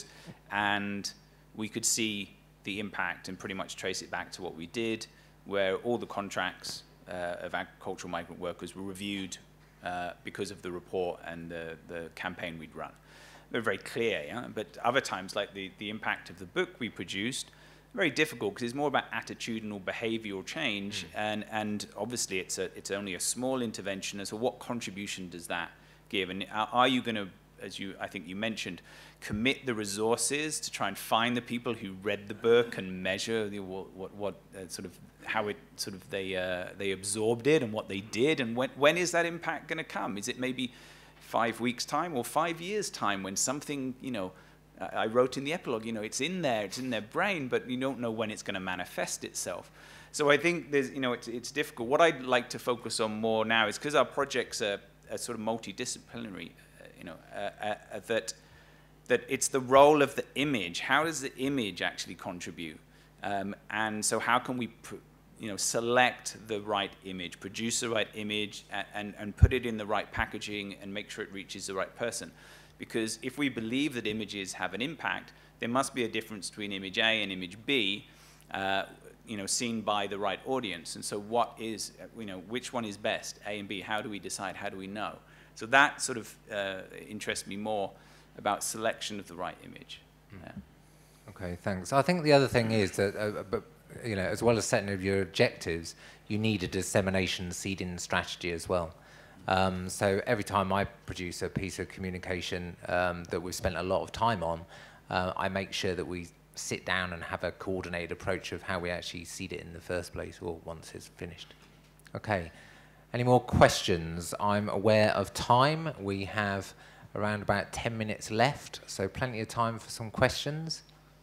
S4: and we could see the impact and pretty much trace it back to what we did, where all the contracts uh, of agricultural migrant workers were reviewed Uh, because of the report and the, the campaign we'd run. They're very clear, yeah? But other times, like the, the impact of the book we produced, very difficult because it's more about attitudinal behavioral change, mm. and, and obviously it's, a, it's only a small intervention, so what contribution does that give? And are, are you going to, as you, I think you mentioned, commit the resources to try and find the people who read the book and measure the, what, what, what uh, sort of how it sort of they uh, they absorbed it and what they did, and when when is that impact going to come? Is it maybe five weeks time or five years time when something, you know, I wrote in the epilogue, you know, it's in there, it's in their brain, but you don't know when it's going to manifest itself. So I think there's, you know, it's it's difficult. What I'd like to focus on more now is because our projects are, are sort of multidisciplinary, uh, you know, uh, uh, that that it's the role of the image. How does the image actually contribute? Um, and so how can we pr you know, select the right image, produce the right image, and, and, and put it in the right packaging and make sure it reaches the right person? Because if we believe that images have an impact, there must be a difference between image A and image B, uh, you know, seen by the right audience. And so what is, you know, which one is best, A and B? How do we decide? How do we know? So that sort of uh, interests me more about selection of the right image. Mm. Yeah.
S2: Okay, thanks. I think the other thing is that, uh, but, you know, as well as setting of your objectives, you need a dissemination seeding strategy as well. Um, so every time I produce a piece of communication um, that we've spent a lot of time on, uh, I make sure that we sit down and have a coordinated approach of how we actually seed it in the first place or once it's finished. Okay. Any more questions? I'm aware of time. We have around about ten minutes left, so plenty of time for some questions.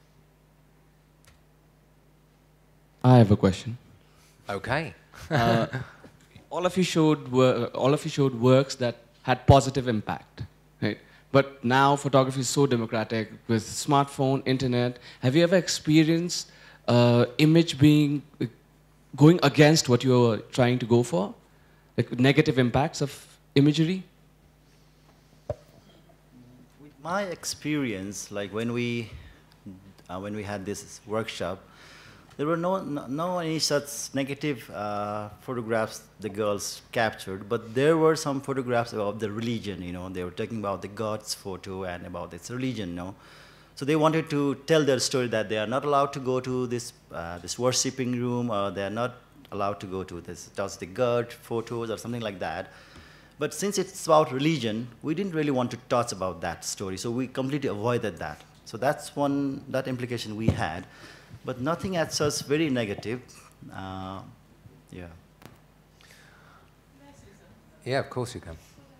S1: I have a question.
S2: Okay.
S1: uh, all of you showed wor all of you showed works that had positive impact, right? But now photography is so democratic with smartphone, internet. Have you ever experienced uh, image being uh, going against what you were trying to go for, like negative impacts of imagery?
S3: With my experience, like when we uh, when we had this workshop, there were no, no, no any such negative uh, photographs the girls captured, but there were some photographs about the religion, you know. They were talking about the God's photo and about its religion, you know. So they wanted to tell their story that they are not allowed to go to this, uh, this worshipping room, or they are not allowed to go to this, just the God photos or something like that. But since it's about religion, we didn't really want to touch about that story, so we completely avoided that. So that's one, that implication we had. But nothing as such very negative. Uh, yeah.
S2: Yeah, of course you can.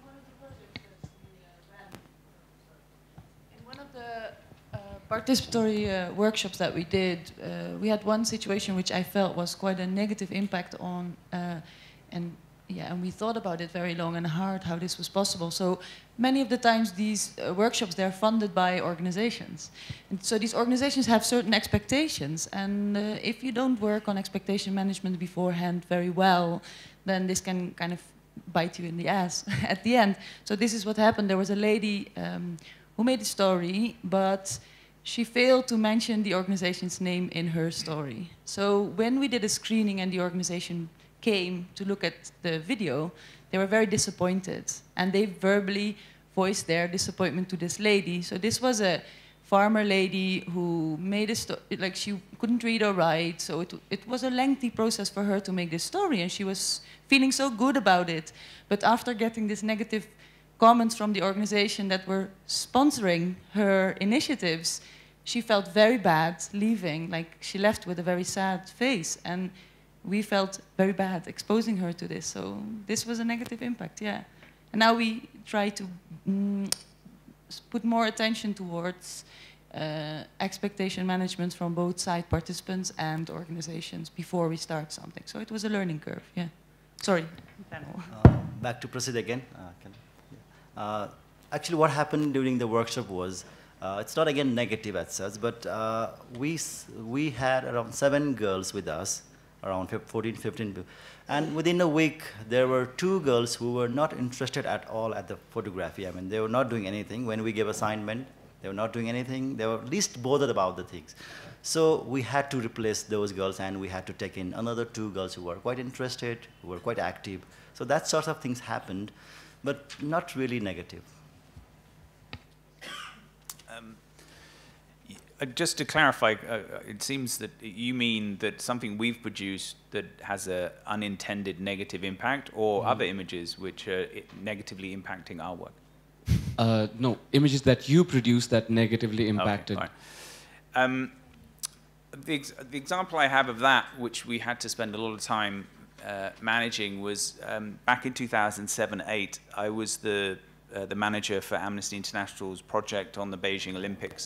S10: In one of the uh, participatory uh, workshops that we did, uh, we had one situation which I felt was quite a negative impact on, uh, and yeah, and we thought about it very long and hard how this was possible. So many of the times these uh, workshops, they're funded by organizations. And so these organizations have certain expectations. And uh, if you don't work on expectation management beforehand very well, then this can kind of bite you in the ass at the end. So this is what happened. There was a lady um, who made a story, but she failed to mention the organization's name in her story. So when we did a screening and the organization came to look at the video, they were very disappointed. And they verbally voiced their disappointment to this lady. So this was a farmer lady who made a story, like she couldn't read or write. So it, it was a lengthy process for her to make this story. And she was feeling so good about it. But after getting this negative comments from the organization that were sponsoring her initiatives, she felt very bad leaving. Like she left with a very sad face, and we felt very bad exposing her to this. So this was a negative impact, yeah. And now we try to mm, put more attention towards uh, expectation management from both side participants and organizations before we start something. So it was a learning curve, yeah. Sorry, panel.
S3: Uh, back to proceed again. Uh, can Uh, actually, what happened during the workshop was, uh, it's not again negative as such, but uh, we, we had around seven girls with us, around fourteen, fifteen. And within a week, there were two girls who were not interested at all at the photography. I mean, they were not doing anything. When we gave assignment, they were not doing anything. They were least bothered about the things. So we had to replace those girls, and we had to take in another two girls who were quite interested, who were quite active. So that sort of things happened, but not really negative.
S4: Um, uh, just to clarify, uh, it seems that you mean that something we've produced that has an unintended negative impact, or mm. other images which are negatively impacting our work?
S1: Uh, no, images that you produced that negatively impacted.
S4: Okay, um, the, ex the example I have of that, which we had to spend a lot of time Uh, managing, was um, back in two thousand seven eight. I was the uh, the manager for Amnesty International's project on the Beijing Olympics,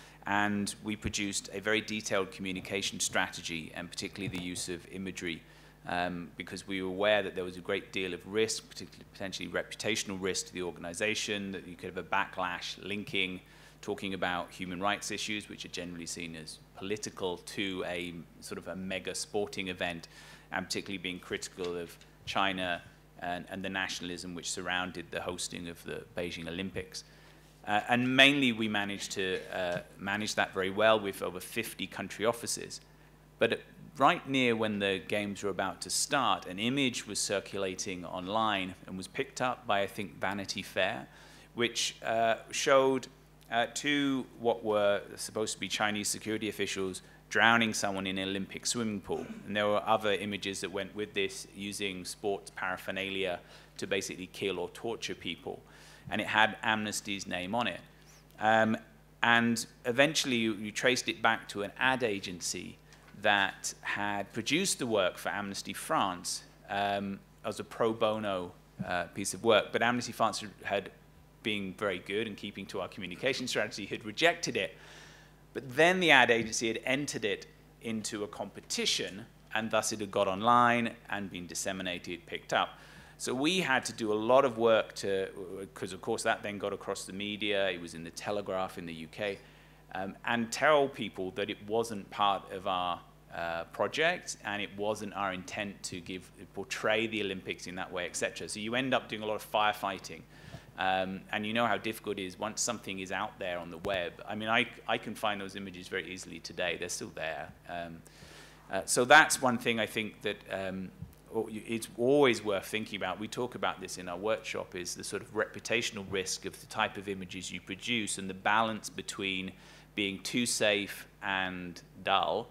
S4: and we produced a very detailed communication strategy, and particularly the use of imagery, um, because we were aware that there was a great deal of risk, particularly potentially reputational risk to the organization, that you could have a backlash linking, talking about human rights issues, which are generally seen as political, to a sort of a mega sporting event, and particularly being critical of China and, and the nationalism which surrounded the hosting of the Beijing Olympics. Uh, and mainly we managed to uh, manage that very well with over fifty country offices. But right near when the games were about to start, an image was circulating online and was picked up by, I think, Vanity Fair, which uh, showed uh, two what were supposed to be Chinese security officials drowning someone in an Olympic swimming pool. And there were other images that went with this, using sports paraphernalia to basically kill or torture people. And it had Amnesty's name on it. Um, and eventually you, you traced it back to an ad agency that had produced the work for Amnesty France um, as a pro bono uh, piece of work. But Amnesty France had, being very good and keeping to our communication strategy, had rejected it. But then the ad agency had entered it into a competition, and thus it had got online and been disseminated, picked up. So we had to do a lot of work to, because of course that then got across the media, it was in the Telegraph in the U K, um, and tell people that it wasn't part of our uh, project, and it wasn't our intent to give, portray the Olympics in that way, et cetera. So you end up doing a lot of firefighting. Um, and you know how difficult it is once something is out there on the web. I mean, I, I can find those images very easily today. They're still there. Um, uh, so that's one thing I think that um, it's always worth thinking about. We talk about this in our workshop, is the sort of reputational risk of the type of images you produce, and the balance between being too safe and dull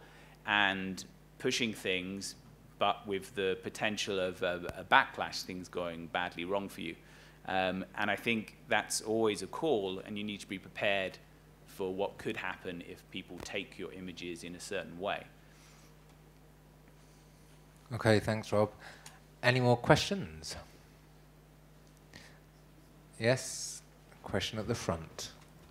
S4: and pushing things, but with the potential of a, a backlash, things going badly wrong for you. Um, and I think that's always a call, and you need to be prepared for what could happen if people take your images in a certain way.
S2: Okay, thanks, Rob. Any more questions? Yes, question at the front.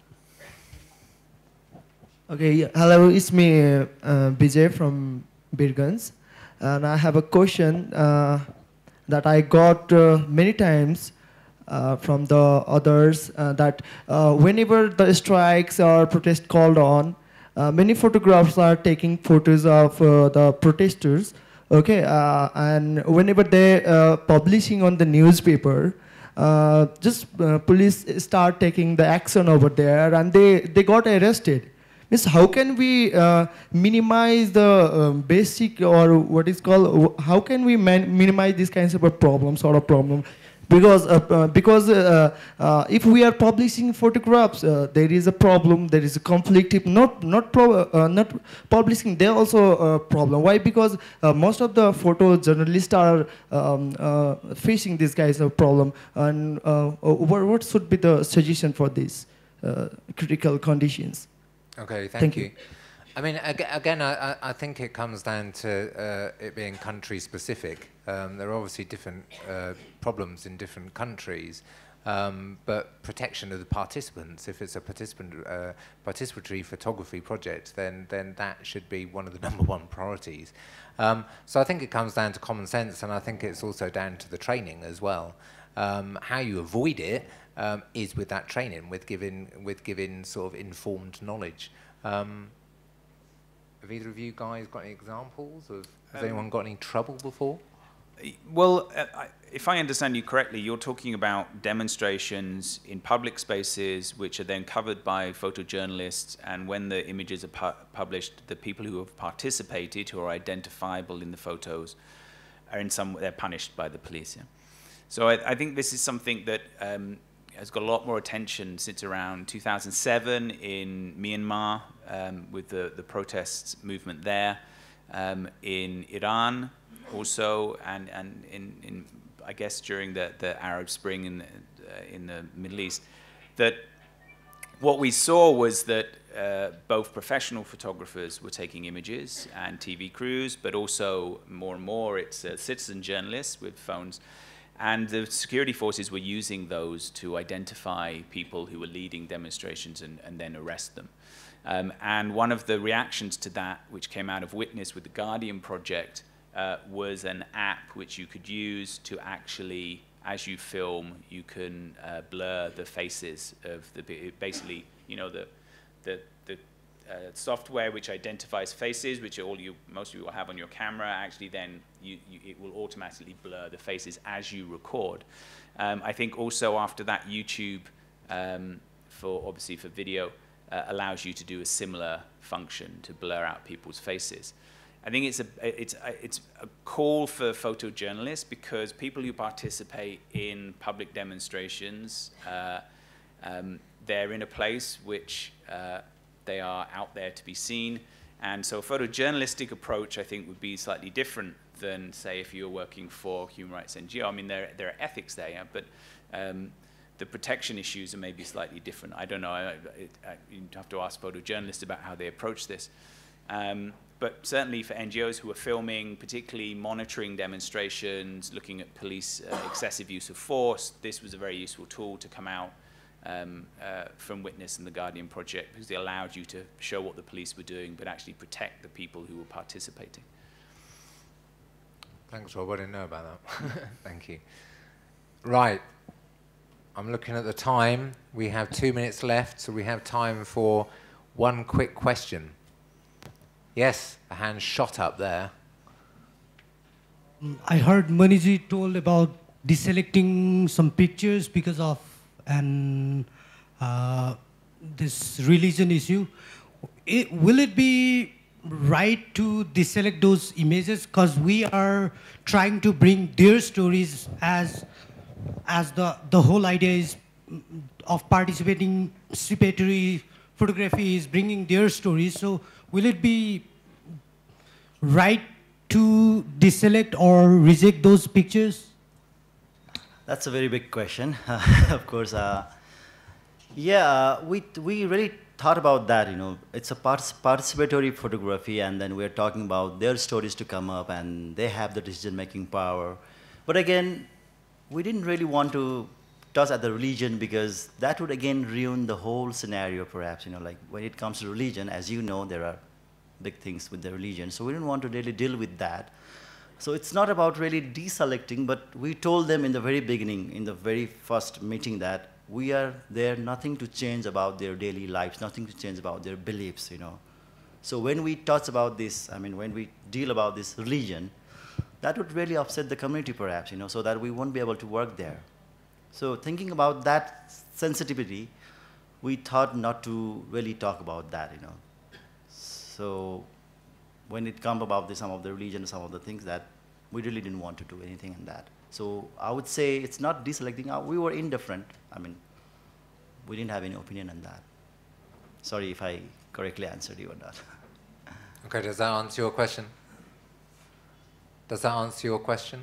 S14: Okay, yeah. Hello, it's me, uh, B J from Birgans, and I have a question uh, that I got uh, many times Uh, from the others, uh, that uh, whenever the strikes or protest called on, uh, many photographers are taking photos of uh, the protesters, okay, uh, and whenever they uh, publishing on the newspaper, uh, just uh, police start taking the action over there, and they, they got arrested. Means how can we uh, minimize the um, basic, or what is called, how can we man minimize these kinds of a problem, sort of problem? Because uh, uh, because uh, uh, if we are publishing photographs, uh, there is a problem, there is a conflict. If not not pro uh, not publishing, there also a problem. Why? Because uh, most of the photojournalists are um, uh, facing this kind of problem. And uh, what, what should be the suggestion for these uh, critical conditions?
S2: Okay, thank,
S14: Thank
S2: you.
S14: you.
S2: I mean, ag again, I, I think it comes down to uh, it being country specific. Um, there are obviously different uh, problems in different countries, um, but protection of the participants, if it's a participant, uh, participatory photography project, then, then that should be one of the number one priorities. Um, so I think it comes down to common sense, and I think it's also down to the training as well. Um, how you avoid it um, is with that training, with giving, with giving sort of informed knowledge. Um, have either of you guys got any examples of, has um, anyone got any trouble before?
S4: Well, uh, I, if I understand you correctly, you're talking about demonstrations in public spaces which are then covered by photojournalists, and when the images are pu published, the people who have participated, who are identifiable in the photos, are in some, they're punished by the police. Yeah? So I, I think this is something that um, has got a lot more attention since around two thousand seven in Myanmar, um, with the, the protest movement there, um, in Iran also, and, and in, in, I guess during the, the Arab Spring in the, uh, in the Middle East, that what we saw was that uh, both professional photographers were taking images and T V crews, but also more and more it's uh, citizen journalists with phones. And the security forces were using those to identify people who were leading demonstrations and, and then arrest them. Um, and one of the reactions to that, which came out of Witness with the Guardian project, uh, was an app which you could use to actually, as you film, you can uh, blur the faces of the, basically, you know, the, the, the uh, software which identifies faces, which all you, most of you will have on your camera, actually then you, you, it will automatically blur the faces as you record. Um, I think also after that, YouTube, um, for obviously for video, uh, allows you to do a similar function to blur out people's faces. I think it's a, it's, a, it's a call for photojournalists, because people who participate in public demonstrations, uh, um, they're in a place which uh, they are out there to be seen. And so a photojournalistic approach, I think, would be slightly different than, say, if you're working for human rights N G O. I mean, there, there are ethics there, yeah, but um, the protection issues are maybe slightly different. I don't know. I, it, I, you'd have to ask photojournalists about how they approach this. Um, but certainly for N G Os who are filming, particularly monitoring demonstrations, looking at police uh, excessive use of force, this was a very useful tool to come out um, uh, from Witness and the Guardian project, because they allowed you to show what the police were doing, but actually protect the people who were participating.
S2: Thanks, Rob. I didn't know about that. Thank you. Right. I'm looking at the time. We have two minutes left, so we have time for one quick question. Yes, a hand shot up there.
S15: I heard Maniji told about deselecting some pictures because of an, uh, this religion issue. It, will it be right to deselect those images, because we are trying to bring their stories, as as the the whole idea is of participating participatory photography is bringing their stories. So will it be right to deselect or reject those pictures?
S3: That's a very big question. Of course, uh, yeah, we we really thought about that. You know, it's a partic participatory photography, and then we're talking about their stories to come up, and they have the decision-making power. But again, we didn't really want to touch at the religion, because that would again ruin the whole scenario. Perhaps, you know, like when it comes to religion, as you know, there are big things with the religion. So we didn't want to really deal with that. So it's not about really deselecting, but we told them in the very beginning, in the very first meeting, that we are there nothing to change about their daily lives, nothing to change about their beliefs, you know. So when we touch about this, I mean, when we deal about this religion, that would really upset the community perhaps, you know, so that we won't be able to work there. So thinking about that sensitivity, we thought not to really talk about that, you know. So when it comes about the, some of the religion, some of the things that we really didn't want to do anything in that. So I would say it's not deselecting. Uh, we were indifferent. I mean, we didn't have any opinion on that. Sorry if I correctly answered you or not.
S2: Okay, does that answer your question? Does that answer your question?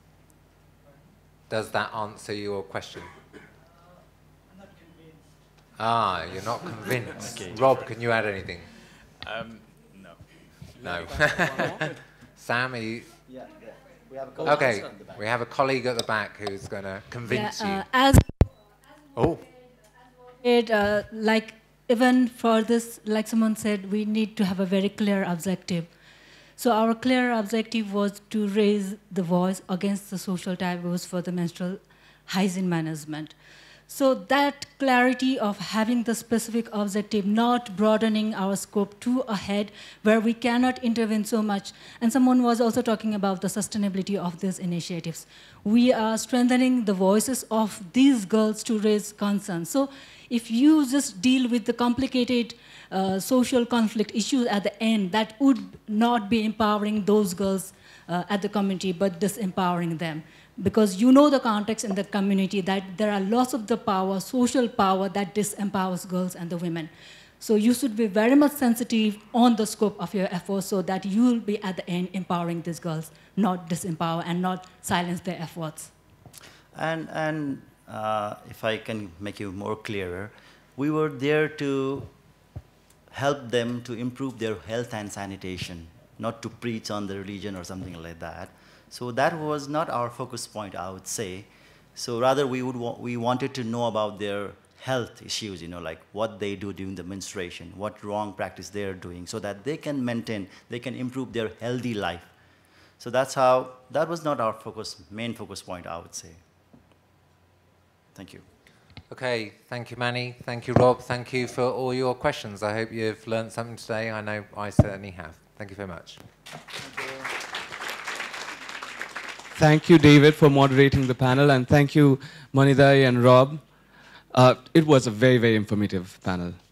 S2: Does that answer your question?
S15: I'm not convinced.
S2: Ah, you're not convinced.
S3: Okay.
S2: Rob, can you add anything?
S4: Um, no.
S2: No. Sam, are you?
S3: Yeah, yeah. We have a colleague
S2: Okay,
S3: at the back.
S2: we have a colleague at the back who's going to convince
S16: Yeah, uh,
S2: you.
S16: as
S2: Oh.
S16: it, uh, like even for this, like someone said, we need to have a very clear objective. So our clear objective was to raise the voice against the social taboos for the menstrual hygiene management. So that clarity of having the specific objective, not broadening our scope too ahead where we cannot intervene so much. And someone was also talking about the sustainability of these initiatives. We are strengthening the voices of these girls to raise concerns. So if you just deal with the complicated uh, social conflict issues at the end, that would not be empowering those girls uh, at the community, but disempowering them. Because you know the context in the community that there are lots of the power, social power, that disempowers girls and the women. So you should be very much sensitive on the scope of your efforts so that you will be at the end empowering these girls, not disempower and not silence their efforts.
S3: And, and uh, if I can make you more clearer, we were there to help them to improve their health and sanitation, not to preach on the religion or something like that. So that was not our focus point, I would say. So rather we, would wa we wanted to know about their health issues, you know, like what they do during the menstruation, what wrong practice they're doing, so that they can maintain, they can improve their healthy life. So that's how, that was not our focus, main focus point, I would say. Thank you.
S2: Okay, thank you, Manny. Thank you, Rob. Thank you for all your questions. I hope you've learned something today. I know I certainly have. Thank you very much.
S1: Thank you, David, for moderating the panel, and thank you, Manidai and Rob. Uh, it was a very, very informative panel.